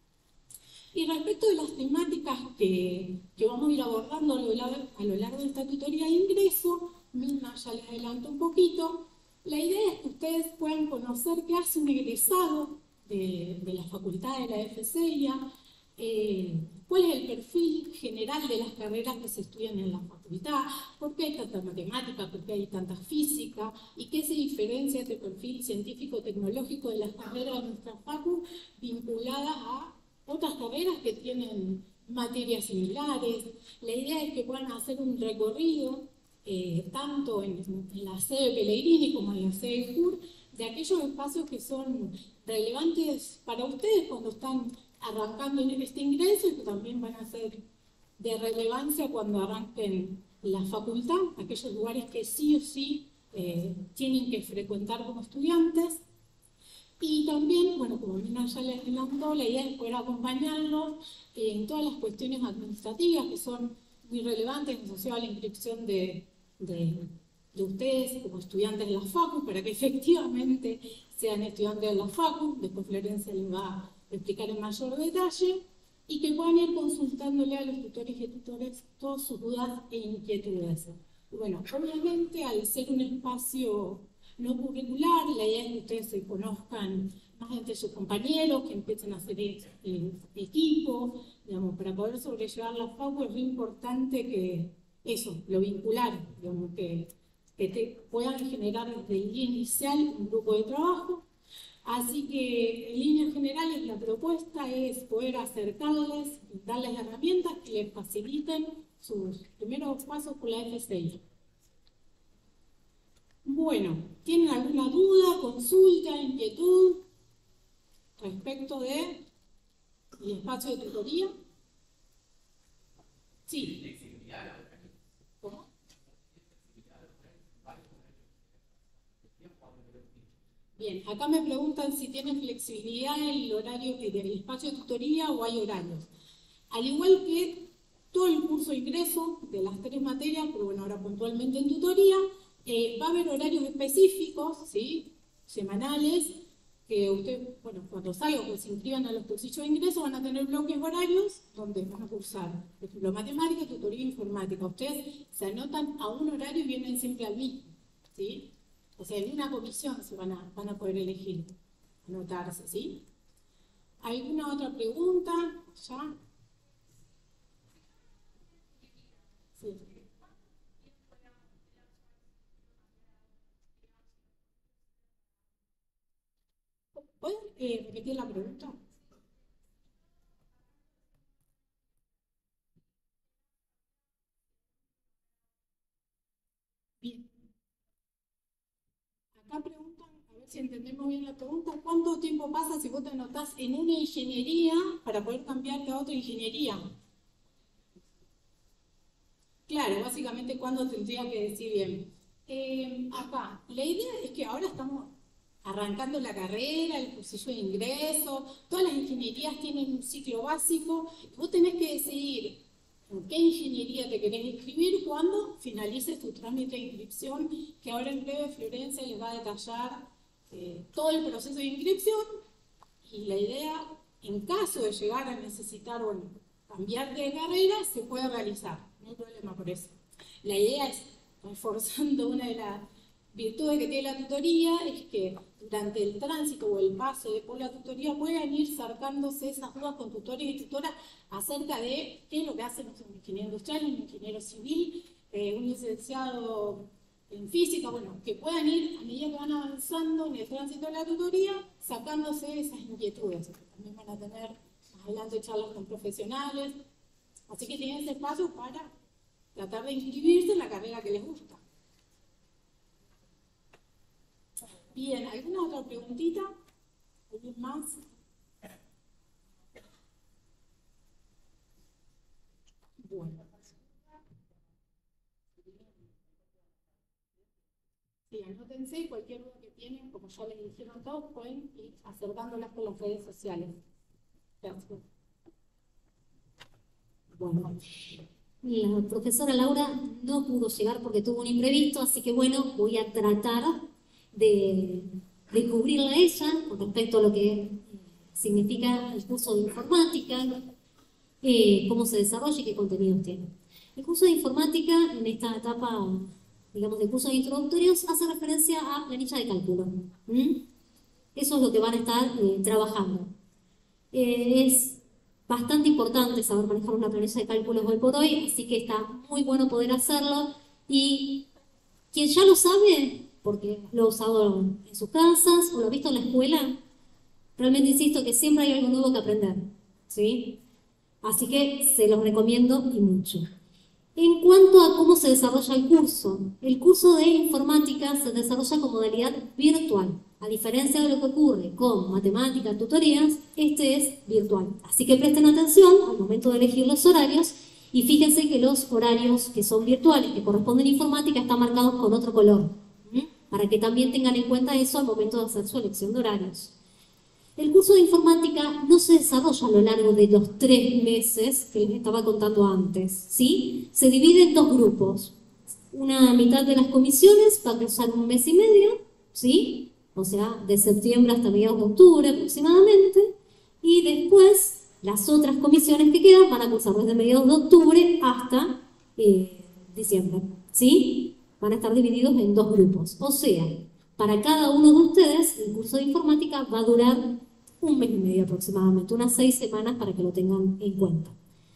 Y respecto de las temáticas que, que vamos a ir abordando a lo, largo, a lo largo de esta tutoría de ingreso, misma ya les adelanto un poquito, la idea es que ustedes puedan conocer qué hace un egresado de, de la facultad de la F C I A, Eh, cuál es el perfil general de las carreras que se estudian en la facultad, por qué hay tanta matemática, por qué hay tanta física, y qué se diferencia este perfil científico-tecnológico de las carreras de nuestra facu vinculadas a otras carreras que tienen materias similares. La idea es que puedan hacer un recorrido, eh, tanto en, en la sede de Pellegrini como en la sede de C U R, de aquellos espacios que son relevantes para ustedes cuando están arrancando en este ingreso y que también van a ser de relevancia cuando arranquen la facultad, aquellos lugares que sí o sí eh, tienen que frecuentar como estudiantes. Y también, bueno, como Mina ya les adelantó, la idea es poder acompañarlos en todas las cuestiones administrativas que son muy relevantes asociadas a la inscripción de, de, de ustedes como estudiantes de la facu, para que efectivamente sean estudiantes de la facu. Después Florencia les va a explicar en mayor detalle, y que puedan ir consultándole a los tutores y tutores todas sus dudas e inquietudes. Y bueno, obviamente al ser un espacio no curricular, la idea es que ustedes se conozcan más entre sus compañeros, que empiecen a hacer eh, equipo, digamos, para poder sobrellevar la facu es muy importante que eso, lo vincular, digamos, que, que te puedan generar desde el día inicial un grupo de trabajo. Así que, en líneas generales, la propuesta es poder acercarles, darles herramientas que les faciliten sus primeros pasos por la F C I A. Bueno, ¿tienen alguna duda, consulta, inquietud respecto de el espacio de tutoría? Sí. ¿Cómo? Bien, acá me preguntan si tienen flexibilidad en el horario del espacio de tutoría o hay horarios. Al igual que todo el curso de ingreso de las tres materias, pero bueno, ahora puntualmente en tutoría, eh, va a haber horarios específicos, ¿sí? Semanales, que ustedes, bueno, cuando salgan, cuando se inscriban a los cursillos de ingreso, van a tener bloques horarios donde van a cursar, por ejemplo, matemática, tutoría informática. Ustedes se anotan a un horario y vienen siempre al mismo, ¿sí? O sea, en una comisión se van a, van a poder elegir anotarse, ¿sí? ¿Alguna otra pregunta? ¿Ya? Sí. ¿Pueden eh, repetir la pregunta? Bien. Acá preguntan, a ver si entendemos bien la pregunta, ¿cuánto tiempo pasa si vos te anotás en una ingeniería para poder cambiarte a otra ingeniería? Claro, básicamente, ¿cuándo tendría que decir bien? Eh, acá, la idea es que ahora estamos arrancando la carrera, el cursillo de ingreso, todas las ingenierías tienen un ciclo básico, y vos tenés que decidir en qué ingeniería te querés inscribir cuando finalices tu trámite de inscripción, que ahora en breve Florencia les va a detallar eh, todo el proceso de inscripción, y la idea, en caso de llegar a necesitar, bueno, cambiar de carrera, se puede realizar, no hay problema por eso. La idea es, reforzando una de las virtudes que tiene la tutoría, es que durante el tránsito o el paso de por la tutoría puedan ir sacándose esas dudas con tutores y tutoras acerca de qué es lo que hace un ingeniero industrial, un ingeniero civil, eh, un licenciado en física, bueno, que puedan ir a medida que van avanzando en el tránsito de la tutoría, sacándose esas inquietudes. También van a tener más adelante charlas con profesionales, así que tienen ese espacio para tratar de inscribirse en la carrera que les gusta. Bien, ¿alguna otra preguntita? ¿Alguien más? Bueno. Sí, anótense, cualquier duda que tienen, como ya les dijeron todos, pueden ir acercándolas por las redes sociales. Gracias. Bueno, la profesora Laura no pudo llegar porque tuvo un imprevisto, así que bueno, voy a tratar de, de cubrirla a ella con respecto a lo que significa el curso de informática, eh, cómo se desarrolla y qué contenidos tiene. El curso de informática, en esta etapa, digamos, de cursos introductorios, hace referencia a planilla de cálculo. ¿Mm? Eso es lo que van a estar eh, trabajando. Eh, es bastante importante saber manejar una planilla de cálculos hoy por hoy, así que está muy bueno poder hacerlo. Y quien ya lo sabe, porque lo ha usado en sus casas o lo ha visto en la escuela, realmente insisto que siempre hay algo nuevo que aprender, ¿sí? Así que se los recomiendo y mucho. En cuanto a cómo se desarrolla el curso, el curso de informática se desarrolla con modalidad virtual. A diferencia de lo que ocurre con matemáticas, tutorías, este es virtual. Así que presten atención al momento de elegir los horarios y fíjense que los horarios que son virtuales, que corresponden a informática, están marcados con otro color, ¿sí? Para que también tengan en cuenta eso al momento de hacer su elección de horarios. El curso de informática no se desarrolla a lo largo de los tres meses que les estaba contando antes, ¿sí? Se divide en dos grupos. Una mitad de las comisiones va a cursar un mes y medio, ¿sí? O sea, de septiembre hasta mediados de octubre aproximadamente. Y después, las otras comisiones que quedan van a cursar desde mediados de octubre hasta eh, diciembre, ¿sí? Van a estar divididos en dos grupos. O sea, para cada uno de ustedes, el curso de informática va a durar un mes y medio aproximadamente, unas seis semanas para que lo tengan en cuenta.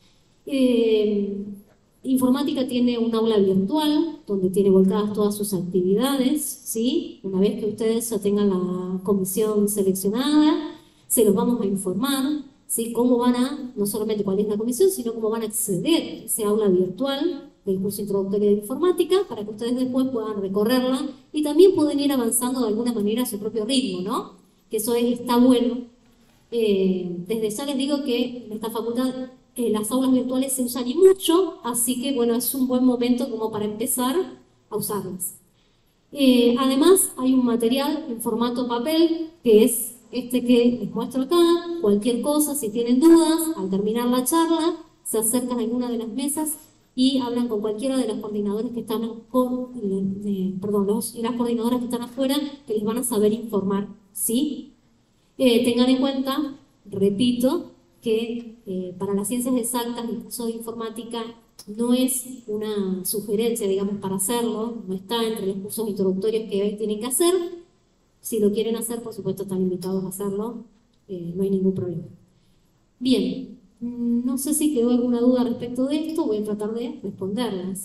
Eh, informática tiene un aula virtual, donde tiene volcadas todas sus actividades, ¿sí? Una vez que ustedes ya tengan la comisión seleccionada, se los vamos a informar, ¿sí? Cómo van a, no solamente cuál es la comisión, sino cómo van a acceder a ese aula virtual del curso introductorio de informática, para que ustedes después puedan recorrerla y también pueden ir avanzando de alguna manera a su propio ritmo, ¿no? Que eso es, está bueno. Eh, desde ya les digo que en esta facultad eh, las aulas virtuales se usan y mucho, así que bueno, es un buen momento como para empezar a usarlas. Eh, además, hay un material en formato papel, que es este que les muestro acá. Cualquier cosa, si tienen dudas, al terminar la charla, se acercan a alguna de las mesas y hablan con cualquiera de los coordinadores que están con, eh, perdón, los y las coordinadoras que están afuera, que les van a saber informar, ¿sí? Eh, tengan en cuenta, repito, que eh, para las ciencias exactas, el curso de informática no es una sugerencia, digamos, para hacerlo, no está entre los cursos introductorios que tienen que hacer. Si lo quieren hacer, por supuesto, están invitados a hacerlo, eh, no hay ningún problema. Bien, no sé si quedó alguna duda respecto de esto, voy a tratar de responderlas.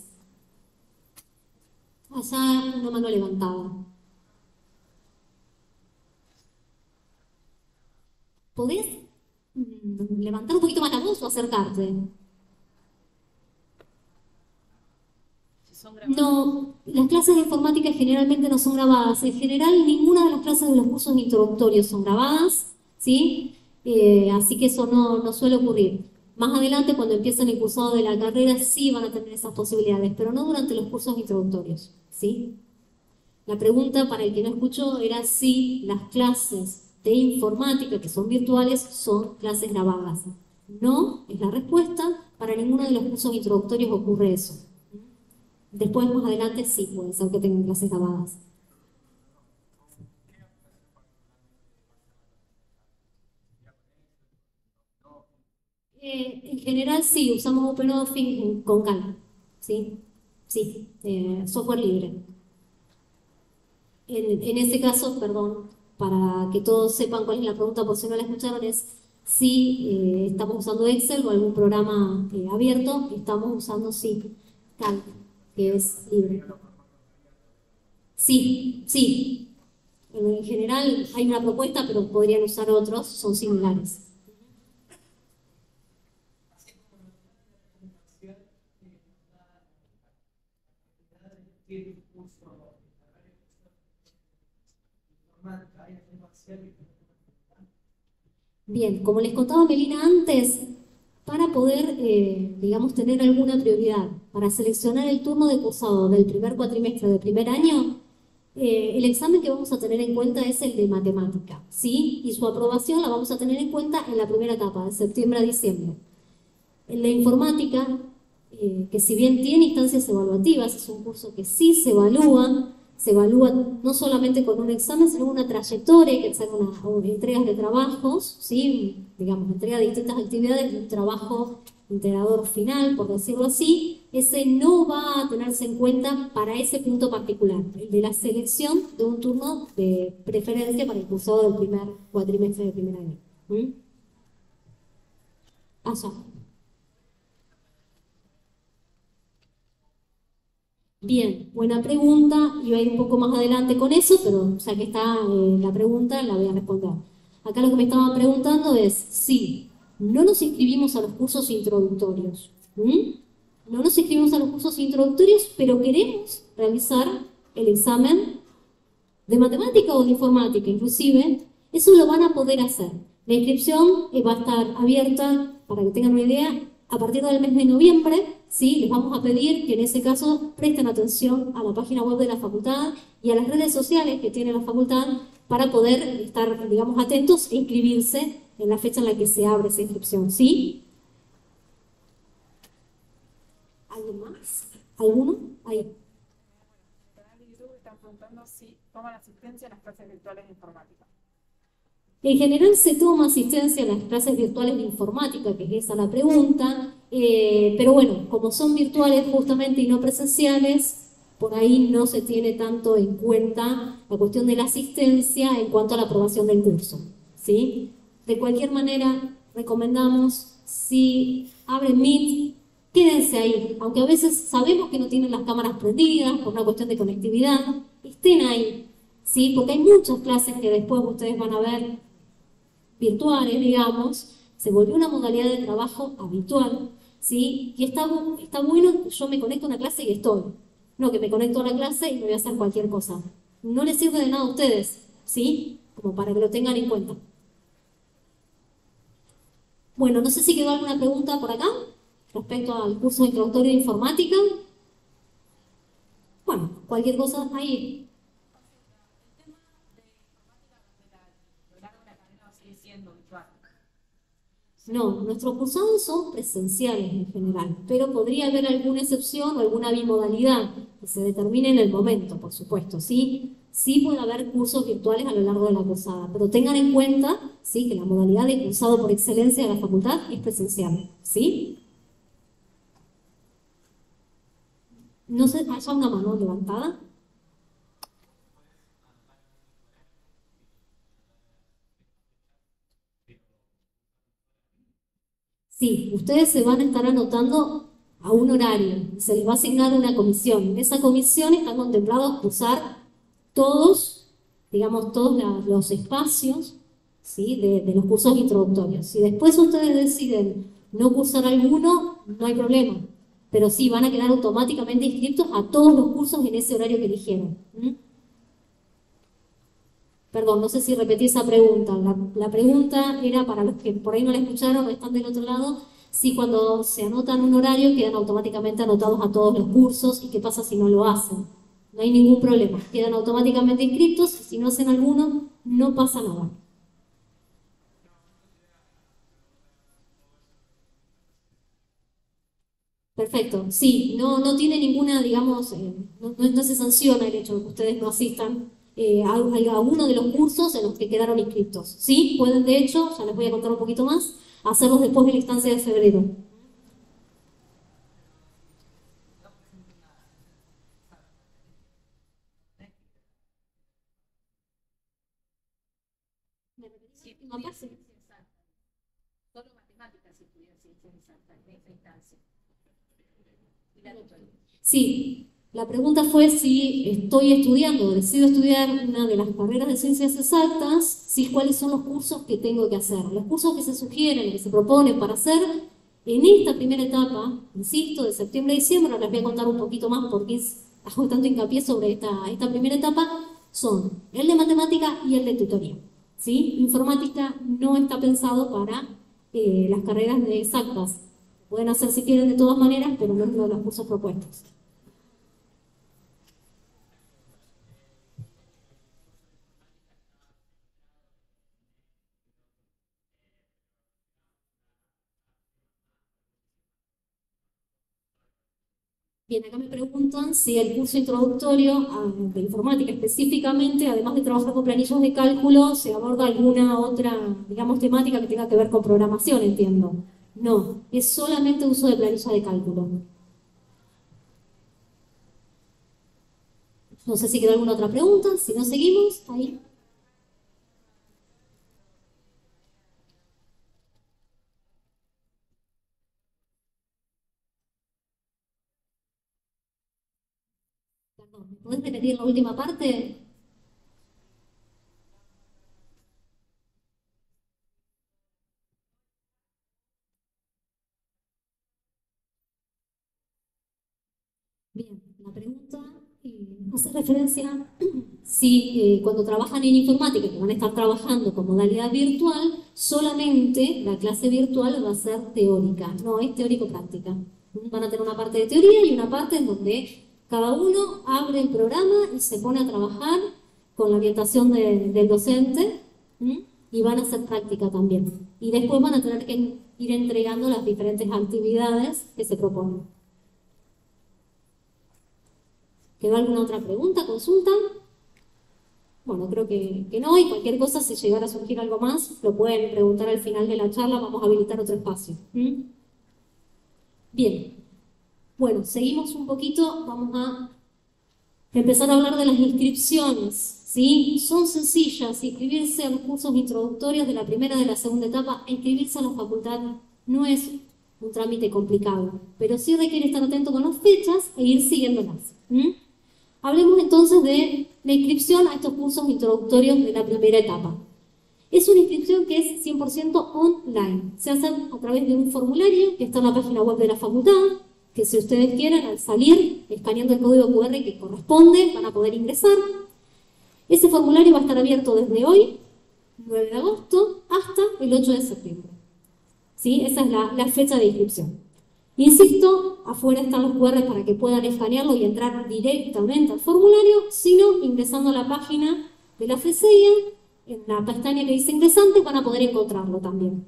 Allá una mano levantada. ¿Podés mm, levantar un poquito más la voz o acercarte? No, las clases de informática generalmente no son grabadas. En general, ninguna de las clases de los cursos introductorios son grabadas, ¿sí? Eh, así que eso no, no suele ocurrir. Más adelante, cuando empiezan el cursado de la carrera, sí van a tener esas posibilidades, pero no durante los cursos introductorios, ¿sí? La pregunta para el que no escuchó era si las clases de informática, que son virtuales, son clases grabadas. No, es la respuesta. Para ninguno de los cursos introductorios ocurre eso. Después, más adelante, sí puede ser que tengan clases grabadas. Eh, en general, sí, usamos OpenOffice con calma. ¿Sí? Sí, eh, software libre. En, en ese caso, perdón, para que todos sepan cuál es la pregunta, por si no la escucharon, es si eh, estamos usando Excel o algún programa eh, abierto. Estamos usando, sí, Calc, que es libre. Sí, sí. En general hay una propuesta, pero podrían usar otros, son similares. Bien, como les contaba Melina antes, para poder, eh, digamos, tener alguna prioridad, para seleccionar el turno de cursado del primer cuatrimestre del primer año, eh, el examen que vamos a tener en cuenta es el de matemática, ¿sí? Y su aprobación la vamos a tener en cuenta en la primera etapa, de septiembre a diciembre. En la informática, eh, que si bien tiene instancias evaluativas, es un curso que sí se evalúa, se evalúa no solamente con un examen, sino una trayectoria, hay que hacer unas entregas de trabajos, ¿sí? Digamos, entrega de distintas actividades, un trabajo integrador final, por decirlo así. Ese no va a tenerse en cuenta para ese punto particular, el de la selección de un turno de preferencia para el cursado del primer cuatrimestre del primer año. ¿Mm? Allá. Bien, buena pregunta. Iba a ir un poco más adelante con eso, pero ya que está eh, la pregunta, la voy a responder. Acá lo que me estaban preguntando es si no nos inscribimos a los cursos introductorios. ¿Mm? No nos inscribimos a los cursos introductorios, pero queremos realizar el examen de matemática o de informática, inclusive, eso lo van a poder hacer. La inscripción eh, va a estar abierta, para que tengan una idea, a partir del mes de noviembre. ¿Sí? Les vamos a pedir que en ese caso presten atención a la página web de la facultad y a las redes sociales que tiene la facultad para poder estar, digamos, atentos e inscribirse en la fecha en la que se abre esa inscripción. ¿Sí? ¿Alguien más? ¿Alguno? Ahí. En el canal de YouTube están preguntando si toman asistencia en las clases virtuales de informática. En general se toma asistencia en las clases virtuales de informática, que es esa la pregunta, eh, pero bueno, como son virtuales justamente y no presenciales, por ahí no se tiene tanto en cuenta la cuestión de la asistencia en cuanto a la aprobación del curso, ¿sí? De cualquier manera, recomendamos, si abren Meet, quédense ahí, aunque a veces sabemos que no tienen las cámaras prendidas por una cuestión de conectividad, estén ahí, ¿sí? Porque hay muchas clases que después ustedes van a ver virtuales, digamos, se volvió una modalidad de trabajo habitual, ¿sí? Y está, está bueno que yo me conecto a una clase y estoy, no que me conecto a la clase y me voy a hacer cualquier cosa. No les sirve de nada a ustedes, ¿sí? Como para que lo tengan en cuenta. Bueno, no sé si quedó alguna pregunta por acá respecto al curso introductorio de informática. Bueno, cualquier cosa ahí. No, nuestros cursados son presenciales en general, pero podría haber alguna excepción o alguna bimodalidad que se determine en el momento, por supuesto, ¿sí? Sí puede haber cursos virtuales a lo largo de la cursada, pero tengan en cuenta, ¿sí?, que la modalidad de cursado por excelencia de la facultad es presencial, ¿sí? no sé, ¿haya una mano levantada? Sí, ustedes se van a estar anotando a un horario, se les va a asignar una comisión. En esa comisión están contemplados cursar todos, digamos, todos la, los espacios, ¿sí? de, de los cursos introductorios. Si después ustedes deciden no cursar alguno, no hay problema, pero sí van a quedar automáticamente inscritos a todos los cursos en ese horario que eligieron. ¿Mm? Perdón, no sé si repetí esa pregunta. La, la pregunta era para los que por ahí no la escucharon o están del otro lado, si cuando se anotan un horario quedan automáticamente anotados a todos los cursos y qué pasa si no lo hacen. No hay ningún problema, quedan automáticamente inscritos, si no hacen alguno, no pasa nada. Perfecto, sí, no, no tiene ninguna, digamos, eh, no, no, no se sanciona el hecho de que ustedes no asistan eh, a, a uno de los cursos en los que quedaron inscritos. Sí, pueden de hecho, ya les voy a contar un poquito más, hacerlos después de la instancia de febrero. Solo matemáticas si estudian ciencias exactas en esa instancia. Sí, la pregunta fue si estoy estudiando o decido estudiar una de las carreras de ciencias exactas, sí, cuáles son los cursos que tengo que hacer. Los cursos que se sugieren, que se proponen para hacer en esta primera etapa, insisto, de septiembre a diciembre, ahora les voy a contar un poquito más porque hago tanto hincapié sobre esta, esta primera etapa, son el de matemática y el de tutoría. ¿Sí? Informática no está pensado para eh, las carreras de exactas. Pueden hacer si quieren de todas maneras, pero no es uno de los cursos propuestos. Bien, acá me preguntan si el curso introductorio de informática específicamente, además de trabajar con planillas de cálculo, se aborda alguna otra, digamos, temática que tenga que ver con programación, entiendo. No, es solamente uso de planillas de cálculo. No sé si queda alguna otra pregunta, si no seguimos, ahí. Perdón, ¿me podés repetir la última parte? Bien, la pregunta eh, hace referencia si eh, cuando trabajan en informática, que van a estar trabajando con modalidad virtual, solamente la clase virtual va a ser teórica, no es teórico-práctica. Van a tener una parte de teoría y una parte en donde cada uno abre el programa y se pone a trabajar con la orientación de, del docente, ¿m? Y van a hacer práctica también. Y después van a tener que ir entregando las diferentes actividades que se proponen. ¿Quedó alguna otra pregunta, consulta? Bueno, creo que, que no, y cualquier cosa, si llegara a surgir algo más, lo pueden preguntar al final de la charla, vamos a habilitar otro espacio. ¿Mm? Bien, bueno, seguimos un poquito, vamos a empezar a hablar de las inscripciones, ¿sí? Son sencillas, inscribirse a los cursos introductorios de la primera y de la segunda etapa, inscribirse a la facultad no es un trámite complicado, pero sí requiere estar atento con las fechas e ir siguiéndolas. ¿Mm? Hablemos entonces de la inscripción a estos cursos introductorios de la primera etapa. Es una inscripción que es cien por ciento online. Se hace a través de un formulario que está en la página web de la facultad, que si ustedes quieren, al salir, escaneando el código cu erre que corresponde, van a poder ingresar. Ese formulario va a estar abierto desde hoy, nueve de agosto, hasta el ocho de septiembre. ¿Sí? Esa es la, la fecha de inscripción. Insisto, afuera están los cu erre para que puedan escanearlo y entrar directamente al formulario, sino ingresando a la página de la F C I A, en la pestaña que dice ingresantes, van a poder encontrarlo también.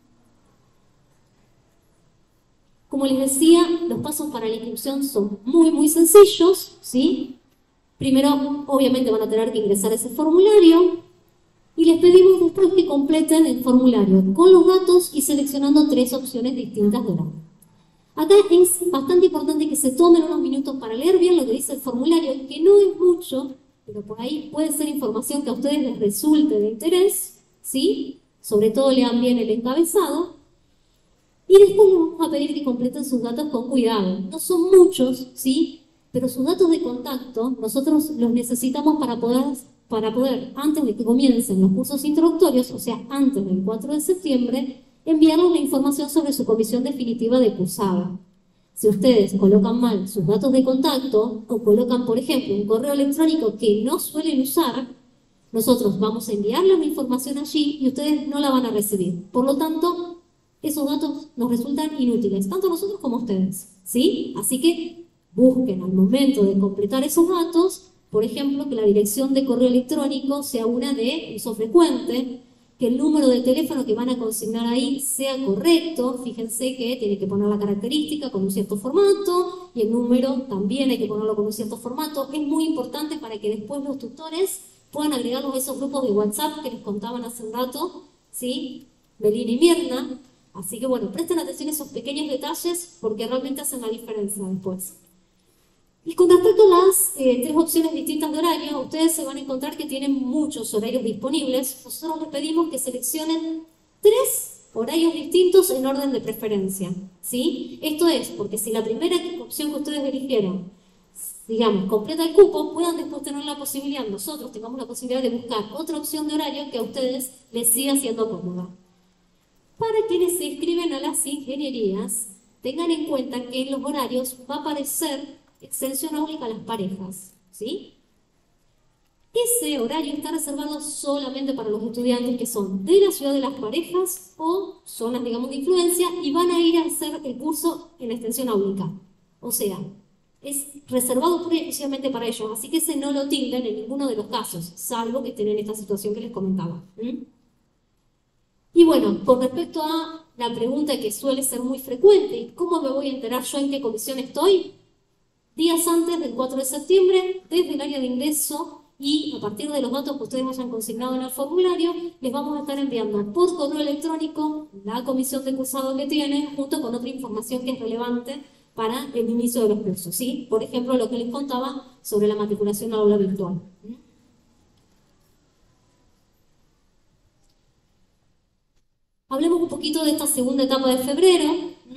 Como les decía, los pasos para la inscripción son muy, muy sencillos, ¿sí? Primero, obviamente, van a tener que ingresar ese formulario y les pedimos después que completen el formulario con los datos y seleccionando tres opciones distintas de horario. Acá es bastante importante que se tomen unos minutos para leer bien lo que dice el formulario, que no es mucho, pero por ahí puede ser información que a ustedes les resulte de interés, ¿sí? Sobre todo lean bien el encabezado. Y después les vamos a pedir que completen sus datos con cuidado. No son muchos, ¿sí? Pero sus datos de contacto nosotros los necesitamos para poder, para poder, antes de que comiencen los cursos introductorios, o sea, antes del cuatro de septiembre, enviarnos la información sobre su comisión definitiva de cursada. Si ustedes colocan mal sus datos de contacto o colocan, por ejemplo, un correo electrónico que no suelen usar, nosotros vamos a enviarles la información allí y ustedes no la van a recibir. Por lo tanto, esos datos nos resultan inútiles, tanto nosotros como ustedes, ¿sí? Así que busquen al momento de completar esos datos, por ejemplo, que la dirección de correo electrónico sea una de uso frecuente, que el número de teléfono que van a consignar ahí sea correcto. Fíjense que tiene que poner la característica con un cierto formato y el número también hay que ponerlo con un cierto formato. Es muy importante para que después los tutores puedan agregarlos a esos grupos de WhatsApp que les contaban hace un rato, ¿sí? Belina y Mirna. Así que bueno, presten atención a esos pequeños detalles porque realmente hacen la diferencia después. Y con respecto a las eh, tres opciones distintas de horario, ustedes se van a encontrar que tienen muchos horarios disponibles. Nosotros les pedimos que seleccionen tres horarios distintos en orden de preferencia, ¿sí? Esto es porque si la primera opción que ustedes eligieron, digamos, completa el cupo, puedan después tener la posibilidad, nosotros tengamos la posibilidad de buscar otra opción de horario que a ustedes les siga siendo cómoda. Para quienes se inscriben a las ingenierías, tengan en cuenta que en los horarios va a aparecer exención áulica a las parejas, ¿sí? Ese horario está reservado solamente para los estudiantes que son de la ciudad de las parejas o zonas, digamos, de influencia y van a ir a hacer el curso en extensión áulica. O sea, es reservado pura y exclusivamente para ellos, así que ese no lo tilden en ninguno de los casos, salvo que estén en esta situación que les comentaba. ¿Mm? Y bueno, con respecto a la pregunta que suele ser muy frecuente, ¿cómo me voy a enterar yo en qué comisión estoy? Días antes del cuatro de septiembre, desde el área de ingreso y a partir de los datos que ustedes hayan consignado en el formulario, les vamos a estar enviando por correo electrónico la comisión de cursado que tienen, junto con otra información que es relevante para el inicio de los cursos, ¿sí? Por ejemplo, lo que les contaba sobre la matriculación al aula virtual. Hablemos un poquito de esta segunda etapa de febrero.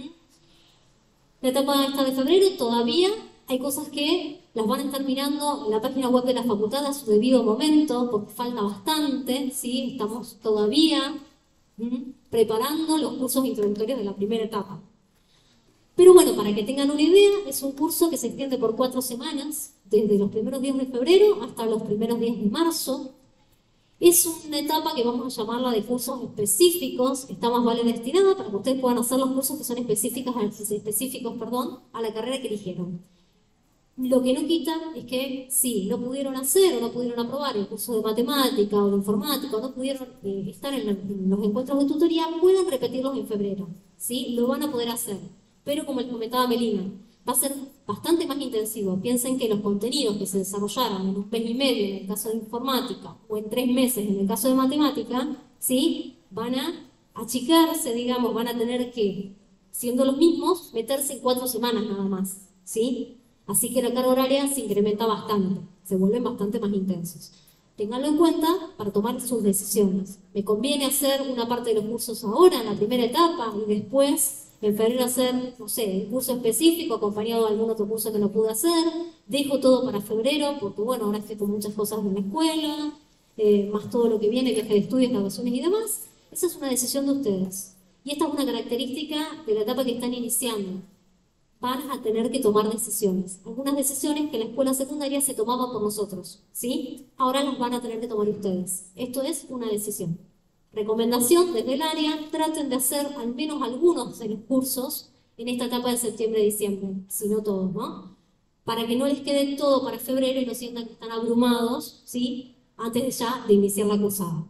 La etapa esta de febrero todavía hay cosas que las van a estar mirando en la página web de la facultad a su debido momento, porque falta bastante, ¿sí? Estamos todavía ¿m? preparando los cursos introductorios de la primera etapa. Pero bueno, para que tengan una idea, es un curso que se extiende por cuatro semanas, desde los primeros días de febrero hasta los primeros días de marzo. Es una etapa que vamos a llamarla de cursos específicos, está más vale destinada para que ustedes puedan hacer los cursos que son específicos, específicos perdón, a la carrera que eligieron. Lo que no quita es que si no pudieron hacer o no pudieron aprobar el curso de matemática o de informática o no pudieron eh, estar en, la, en los encuentros de tutoría, pueden repetirlos en febrero, ¿sí? Lo van a poder hacer, pero como les comentaba Melina, va a ser bastante más intensivo. Piensen que los contenidos que se desarrollaron en un mes y medio en el caso de informática o en tres meses en el caso de matemática, ¿sí? Van a achicarse, digamos, van a tener que, siendo los mismos, meterse en cuatro semanas nada más, ¿sí? Así que la carga horaria se incrementa bastante, se vuelven bastante más intensos. Ténganlo en cuenta para tomar sus decisiones. ¿Me conviene hacer una parte de los cursos ahora, en la primera etapa, y después en febrero hacer, no sé, el curso específico acompañado de algún otro curso que no pude hacer? Dejo todo para febrero porque, bueno, ahora estoy con muchas cosas en la escuela, eh, más todo lo que viene, viaje de estudios, graduaciones y demás. Esa es una decisión de ustedes. Y esta es una característica de la etapa que están iniciando. Van a tener que tomar decisiones. Algunas decisiones que en la escuela secundaria se tomaban por nosotros, ¿sí? Ahora las van a tener que tomar ustedes. Esto es una decisión. Recomendación desde el área, traten de hacer al menos algunos de los cursos en esta etapa de septiembre-diciembre, si no todos, ¿no? Para que no les quede todo para febrero y no sientan que están abrumados, ¿sí? Antes de ya de iniciar la cursada.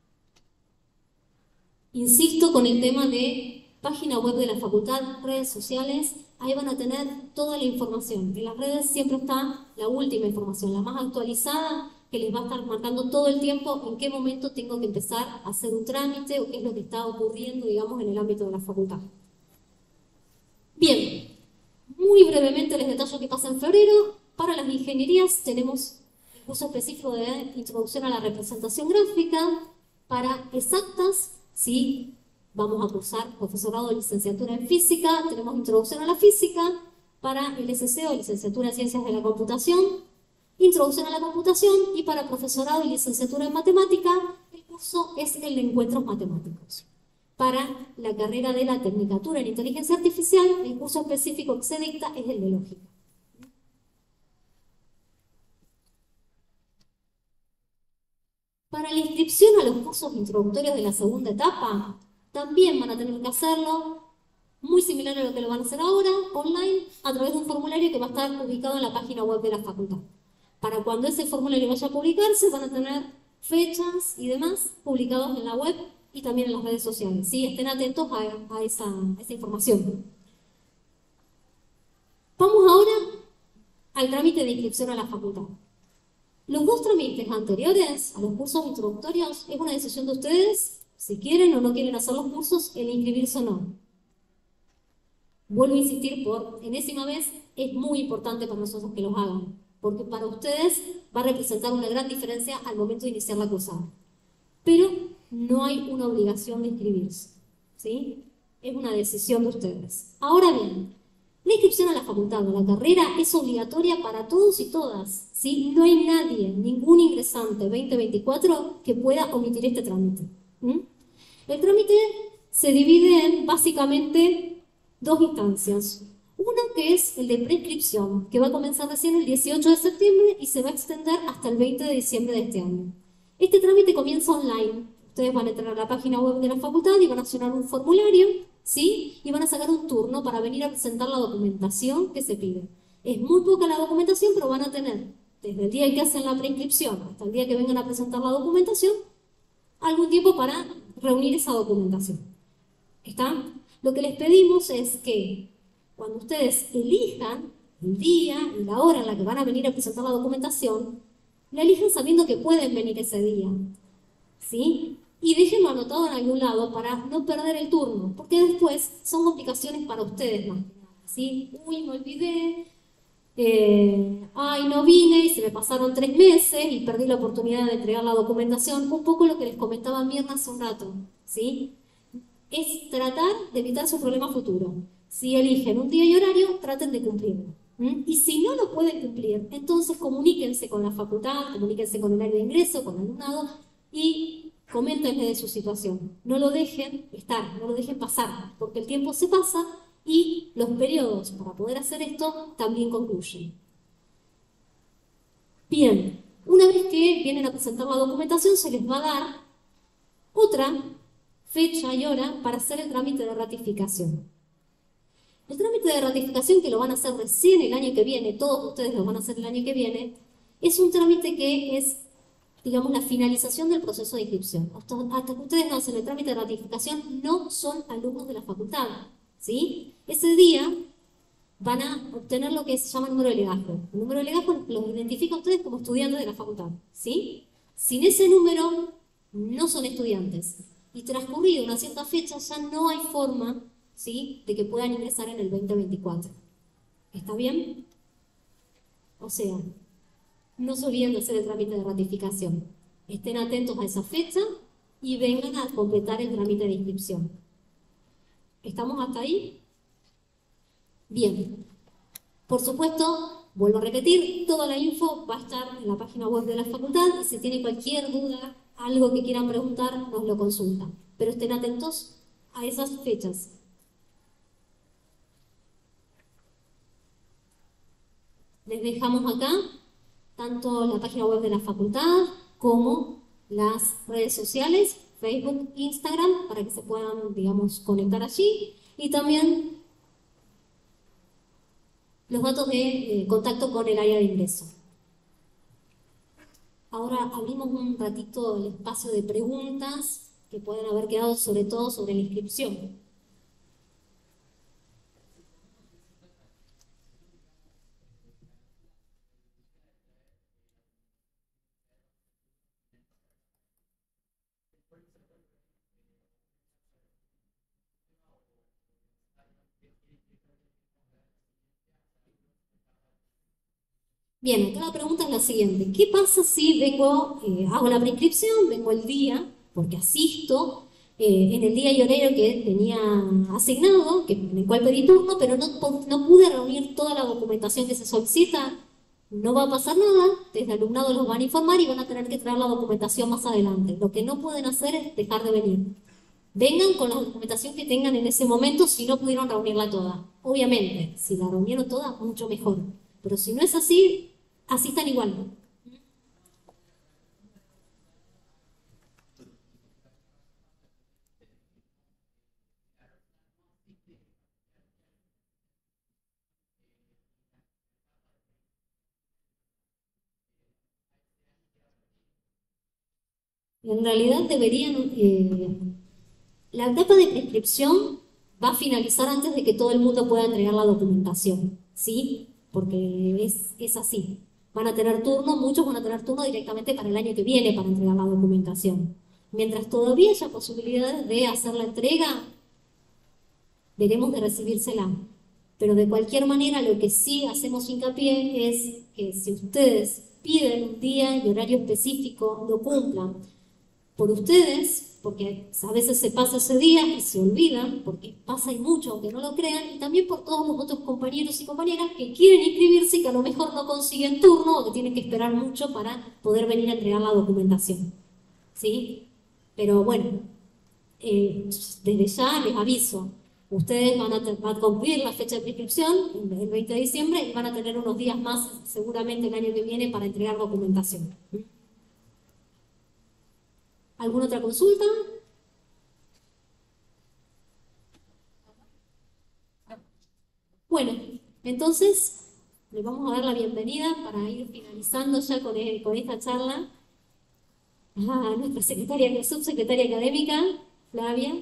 Insisto con el tema de página web de la facultad, redes sociales, ahí van a tener toda la información. En las redes siempre está la última información, la más actualizada, que les va a estar marcando todo el tiempo en qué momento tengo que empezar a hacer un trámite o qué es lo que está ocurriendo, digamos, en el ámbito de la facultad. Bien, muy brevemente les detallo qué pasa en febrero. Para las ingenierías tenemos el curso específico de Introducción a la Representación Gráfica. Para exactas, sí, vamos a cursar profesorado de licenciatura en física, tenemos Introducción a la Física. Para el S C o Licenciatura en Ciencias de la Computación, Introducción a la Computación. Y para profesorado y licenciatura en Matemática, el curso es el de Encuentros Matemáticos. Para la carrera de la Tecnicatura en Inteligencia Artificial, el curso específico que se dicta es el de Lógica. Para la inscripción a los cursos introductorios de la segunda etapa, también van a tener que hacerlo, muy similar a lo que lo van a hacer ahora, online, a través de un formulario que va a estar ubicado en la página web de la facultad. Para cuando ese formulario vaya a publicarse, van a tener fechas y demás publicados en la web y también en las redes sociales. ¿Sí? Estén atentos a, a, esa, a esa información. Vamos ahora al trámite de inscripción a la facultad. Los dos trámites anteriores a los cursos introductorios es una decisión de ustedes, si quieren o no quieren hacer los cursos, el inscribirse o no. Vuelvo a insistir por enésima vez, es muy importante para nosotros que los hagan, porque para ustedes va a representar una gran diferencia al momento de iniciar la cursada. Pero no hay una obligación de inscribirse, ¿sí? Es una decisión de ustedes. Ahora bien, la inscripción a la facultad o a la carrera es obligatoria para todos y todas, ¿sí? No hay nadie, ningún ingresante veinte veinticuatro que pueda omitir este trámite. ¿Mm? El trámite se divide en básicamente dos instancias. Uno que es el de prescripción, que va a comenzar recién el dieciocho de septiembre y se va a extender hasta el veinte de diciembre de este año. Este trámite comienza online. Ustedes van a entrar a la página web de la facultad y van a llenar un formulario, ¿sí? Y van a sacar un turno para venir a presentar la documentación que se pide. Es muy poca la documentación, pero van a tener, desde el día en que hacen la preinscripción hasta el día que vengan a presentar la documentación, algún tiempo para reunir esa documentación. ¿Está? Lo que les pedimos es que cuando ustedes elijan el día y la hora en la que van a venir a presentar la documentación, la elijan sabiendo que pueden venir ese día, ¿sí? Y déjenlo anotado en algún lado para no perder el turno, porque después son complicaciones para ustedes más, ¿sí? Uy, me olvidé, eh, ay, no vine y se me pasaron tres meses y perdí la oportunidad de entregar la documentación. Un poco lo que les comentaba Mirna hace un rato, ¿sí? Es tratar de evitarse un problema futuro. Si eligen un día y horario, traten de cumplirlo. ¿Mm? Y si no lo pueden cumplir, entonces comuníquense con la facultad, comuníquense con el área de ingreso, con el alumnado y coméntenle de su situación. No lo dejen estar, no lo dejen pasar, porque el tiempo se pasa y los periodos para poder hacer esto también concluyen. Bien, una vez que vienen a presentar la documentación, se les va a dar otra fecha y hora para hacer el trámite de ratificación. El trámite de ratificación, que lo van a hacer recién el año que viene, todos ustedes lo van a hacer el año que viene, es un trámite que es, digamos, la finalización del proceso de inscripción. Hasta, hasta que ustedes no hacen el trámite de ratificación, no son alumnos de la facultad, ¿sí? Ese día van a obtener lo que se llama número de legajo. El número de legajo los identifica a ustedes como estudiantes de la facultad, ¿sí? Sin ese número, no son estudiantes. Y transcurrido una cierta fecha, ya no hay forma, ¿sí?, de que puedan ingresar en el veinte veinticuatro. ¿Está bien? O sea, no se olviden de hacer el trámite de ratificación. Estén atentos a esa fecha y vengan a completar el trámite de inscripción. ¿Estamos hasta ahí? Bien. Por supuesto, vuelvo a repetir, toda la info va a estar en la página web de la facultad y si tienen cualquier duda, algo que quieran preguntar, nos lo consultan. Pero estén atentos a esas fechas. Les dejamos acá tanto la página web de la facultad como las redes sociales, Facebook, Instagram, para que se puedan, digamos, conectar allí. Y también los datos de eh, contacto con el área de ingreso. Ahora abrimos un ratito el espacio de preguntas que pueden haber quedado sobre todo sobre la inscripción. Bien, acá la pregunta es la siguiente. ¿Qué pasa si vengo, eh, hago la preinscripción, vengo el día, porque asisto, eh, en el día y horario que tenía asignado, que, en el cual pedí turno, pero no, no pude reunir toda la documentación que se solicita? No va a pasar nada, desde el alumnado los van a informar y van a tener que traer la documentación más adelante. Lo que no pueden hacer es dejar de venir. Vengan con la documentación que tengan en ese momento si no pudieron reunirla toda. Obviamente, si la reunieron toda, mucho mejor. Pero si no es así, asistan igual. En realidad deberían... Eh, la etapa de prescripción va a finalizar antes de que todo el mundo pueda entregar la documentación, ¿sí? Porque es, es así. Van a tener turno, muchos van a tener turno directamente para el año que viene para entregar la documentación. Mientras todavía haya posibilidades de hacer la entrega, veremos de recibírsela. Pero de cualquier manera, lo que sí hacemos hincapié es que si ustedes piden un día y horario específico, lo cumplan. Por ustedes, porque a veces se pasa ese día y se olvidan, porque pasa y mucho, aunque no lo crean, y también por todos los otros compañeros y compañeras que quieren inscribirse y que a lo mejor no consiguen turno o que tienen que esperar mucho para poder venir a entregar la documentación. ¿Sí? Pero bueno, eh, desde ya les aviso, ustedes van a, van a cumplir la fecha de prescripción, el veinte de diciembre, y van a tener unos días más, seguramente el año que viene, para entregar documentación. ¿Alguna otra consulta? Bueno, entonces le vamos a dar la bienvenida para ir finalizando ya con, el, con esta charla a nuestra secretaria, subsecretaria académica, Flavia.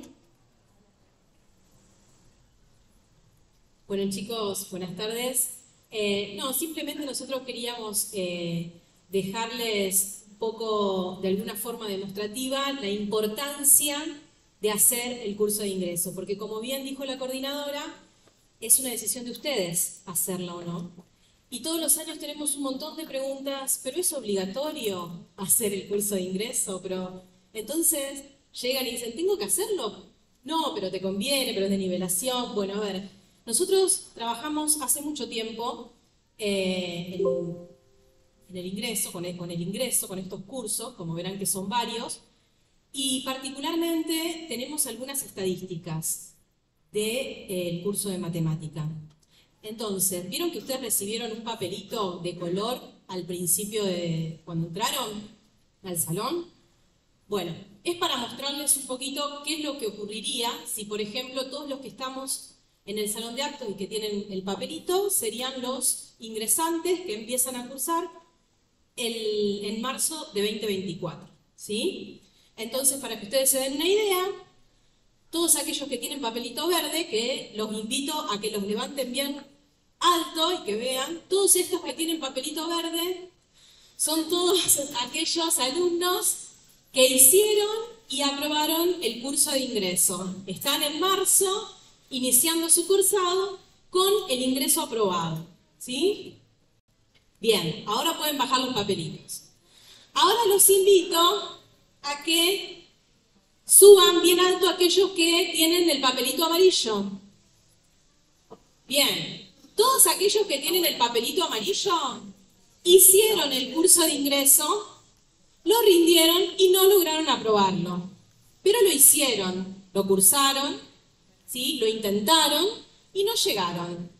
Bueno chicos, buenas tardes. Eh, no, simplemente nosotros queríamos eh, dejarles poco, de alguna forma demostrativa, la importancia de hacer el curso de ingreso, porque como bien dijo la coordinadora, es una decisión de ustedes hacerla o no. Y todos los años tenemos un montón de preguntas, ¿pero es obligatorio hacer el curso de ingreso? Pero entonces llegan y dicen, ¿tengo que hacerlo? No, pero te conviene, pero es de nivelación. Bueno, a ver, nosotros trabajamos hace mucho tiempo eh, en... en el ingreso, con el, con el ingreso, con estos cursos, como verán que son varios, y particularmente tenemos algunas estadísticas del de, eh, curso de matemática. Entonces, ¿vieron que ustedes recibieron un papelito de color al principio de cuando entraron al salón? Bueno, es para mostrarles un poquito qué es lo que ocurriría si, por ejemplo, todos los que estamos en el salón de actos y que tienen el papelito serían los ingresantes que empiezan a cursar El, en marzo de veinte veinticuatro, ¿sí? Entonces, para que ustedes se den una idea, todos aquellos que tienen papelito verde, que los invito a que los levanten bien alto y que vean, todos estos que tienen papelito verde son todos aquellos alumnos que hicieron y aprobaron el curso de ingreso. Están en marzo iniciando su cursado con el ingreso aprobado, ¿sí? Bien, ahora pueden bajar los papelitos. Ahora los invito a que suban bien alto aquellos que tienen el papelito amarillo. Bien, todos aquellos que tienen el papelito amarillo hicieron el curso de ingreso, lo rindieron y no lograron aprobarlo. Pero lo hicieron, lo cursaron, ¿sí? Lo intentaron y no llegaron.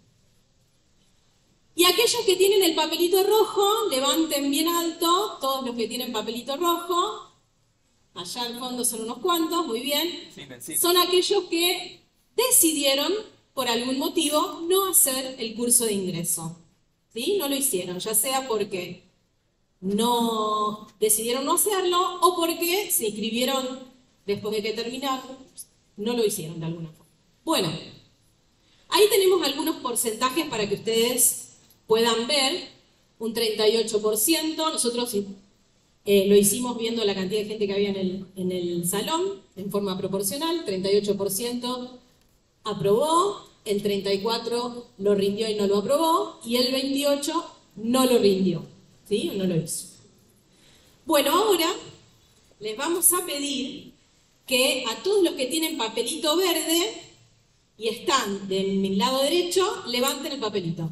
Y aquellos que tienen el papelito rojo, levanten bien alto, todos los que tienen papelito rojo, allá al fondo son unos cuantos, muy bien, sí, sí. Son aquellos que decidieron, por algún motivo, no hacer el curso de ingreso. ¿Sí? No lo hicieron, ya sea porque no decidieron no hacerlo o porque se inscribieron después de que terminaron, no lo hicieron de alguna forma. Bueno, ahí tenemos algunos porcentajes para que ustedes puedan ver, un treinta y ocho por ciento, nosotros eh, lo hicimos viendo la cantidad de gente que había en el, en el salón, en forma proporcional, treinta y ocho por ciento aprobó, el treinta y cuatro por ciento lo rindió y no lo aprobó, y el veintiocho por ciento no lo rindió, ¿sí? No lo hizo. Bueno, ahora les vamos a pedir que a todos los que tienen papelito verde y están de mi lado derecho, levanten el papelito.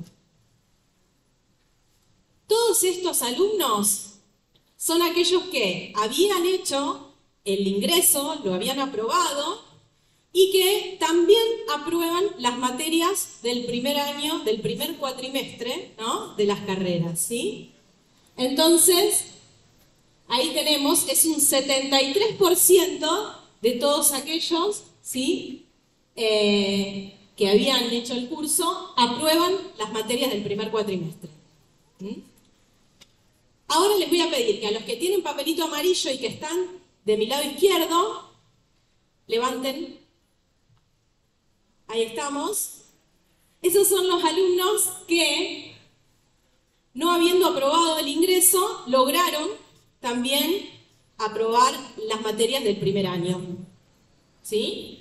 Todos estos alumnos son aquellos que habían hecho el ingreso, lo habían aprobado, y que también aprueban las materias del primer año, del primer cuatrimestre, ¿no? De las carreras, ¿sí? Entonces, ahí tenemos, es un setenta y tres por ciento de todos aquellos, ¿sí? Eh, que habían hecho el curso, aprueban las materias del primer cuatrimestre. ¿Mm? Ahora les voy a pedir que a los que tienen papelito amarillo y que están de mi lado izquierdo, levanten. Ahí estamos. Esos son los alumnos que, no habiendo aprobado el ingreso, lograron también aprobar las materias del primer año. ¿Sí?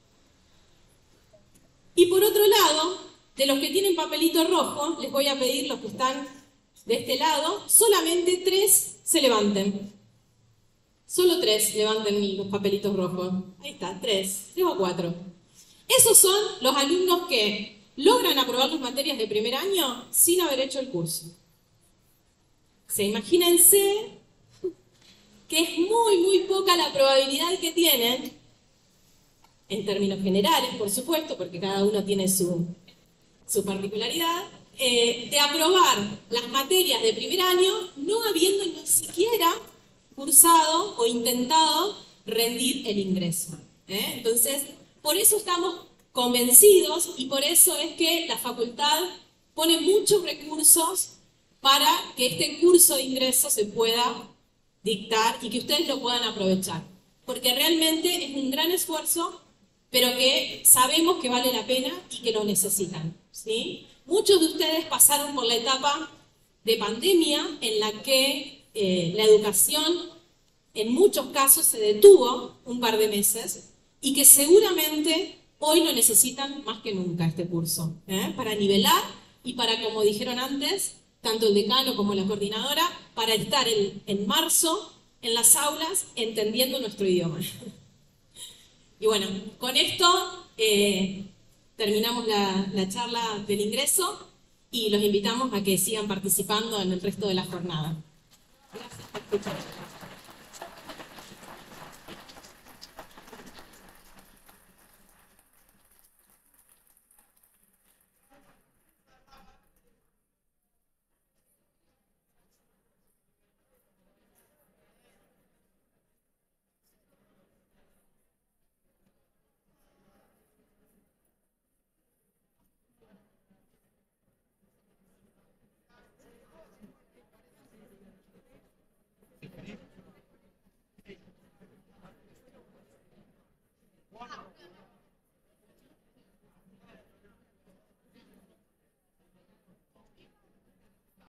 Y por otro lado, de los que tienen papelito rojo, les voy a pedir, los que están de este lado, solamente tres se levanten. Solo tres levanten los papelitos rojos. Ahí está, tres, tres o cuatro. Esos son los alumnos que logran aprobar las materias de primer año sin haber hecho el curso. O sea, imagínense que es muy, muy poca la probabilidad que tienen, en términos generales, por supuesto, porque cada uno tiene su, su particularidad, eh, de aprobar las materias de primer año no habiendo ni siquiera cursado o intentado rendir el ingreso. ¿eh? Entonces, por eso estamos convencidos y por eso es que la facultad pone muchos recursos para que este curso de ingreso se pueda dictar y que ustedes lo puedan aprovechar. Porque realmente es un gran esfuerzo, pero que sabemos que vale la pena y que lo necesitan. ¿sí? Muchos de ustedes pasaron por la etapa de pandemia en la que eh, la educación en muchos casos se detuvo un par de meses y que seguramente hoy lo necesitan más que nunca este curso, ¿eh? para nivelar y para, como dijeron antes, tanto el decano como la coordinadora, para estar en, en marzo en las aulas entendiendo nuestro idioma. Y bueno, con esto eh, terminamos la, la charla del ingreso y los invitamos a que sigan participando en el resto de la jornada. Gracias por escuchar.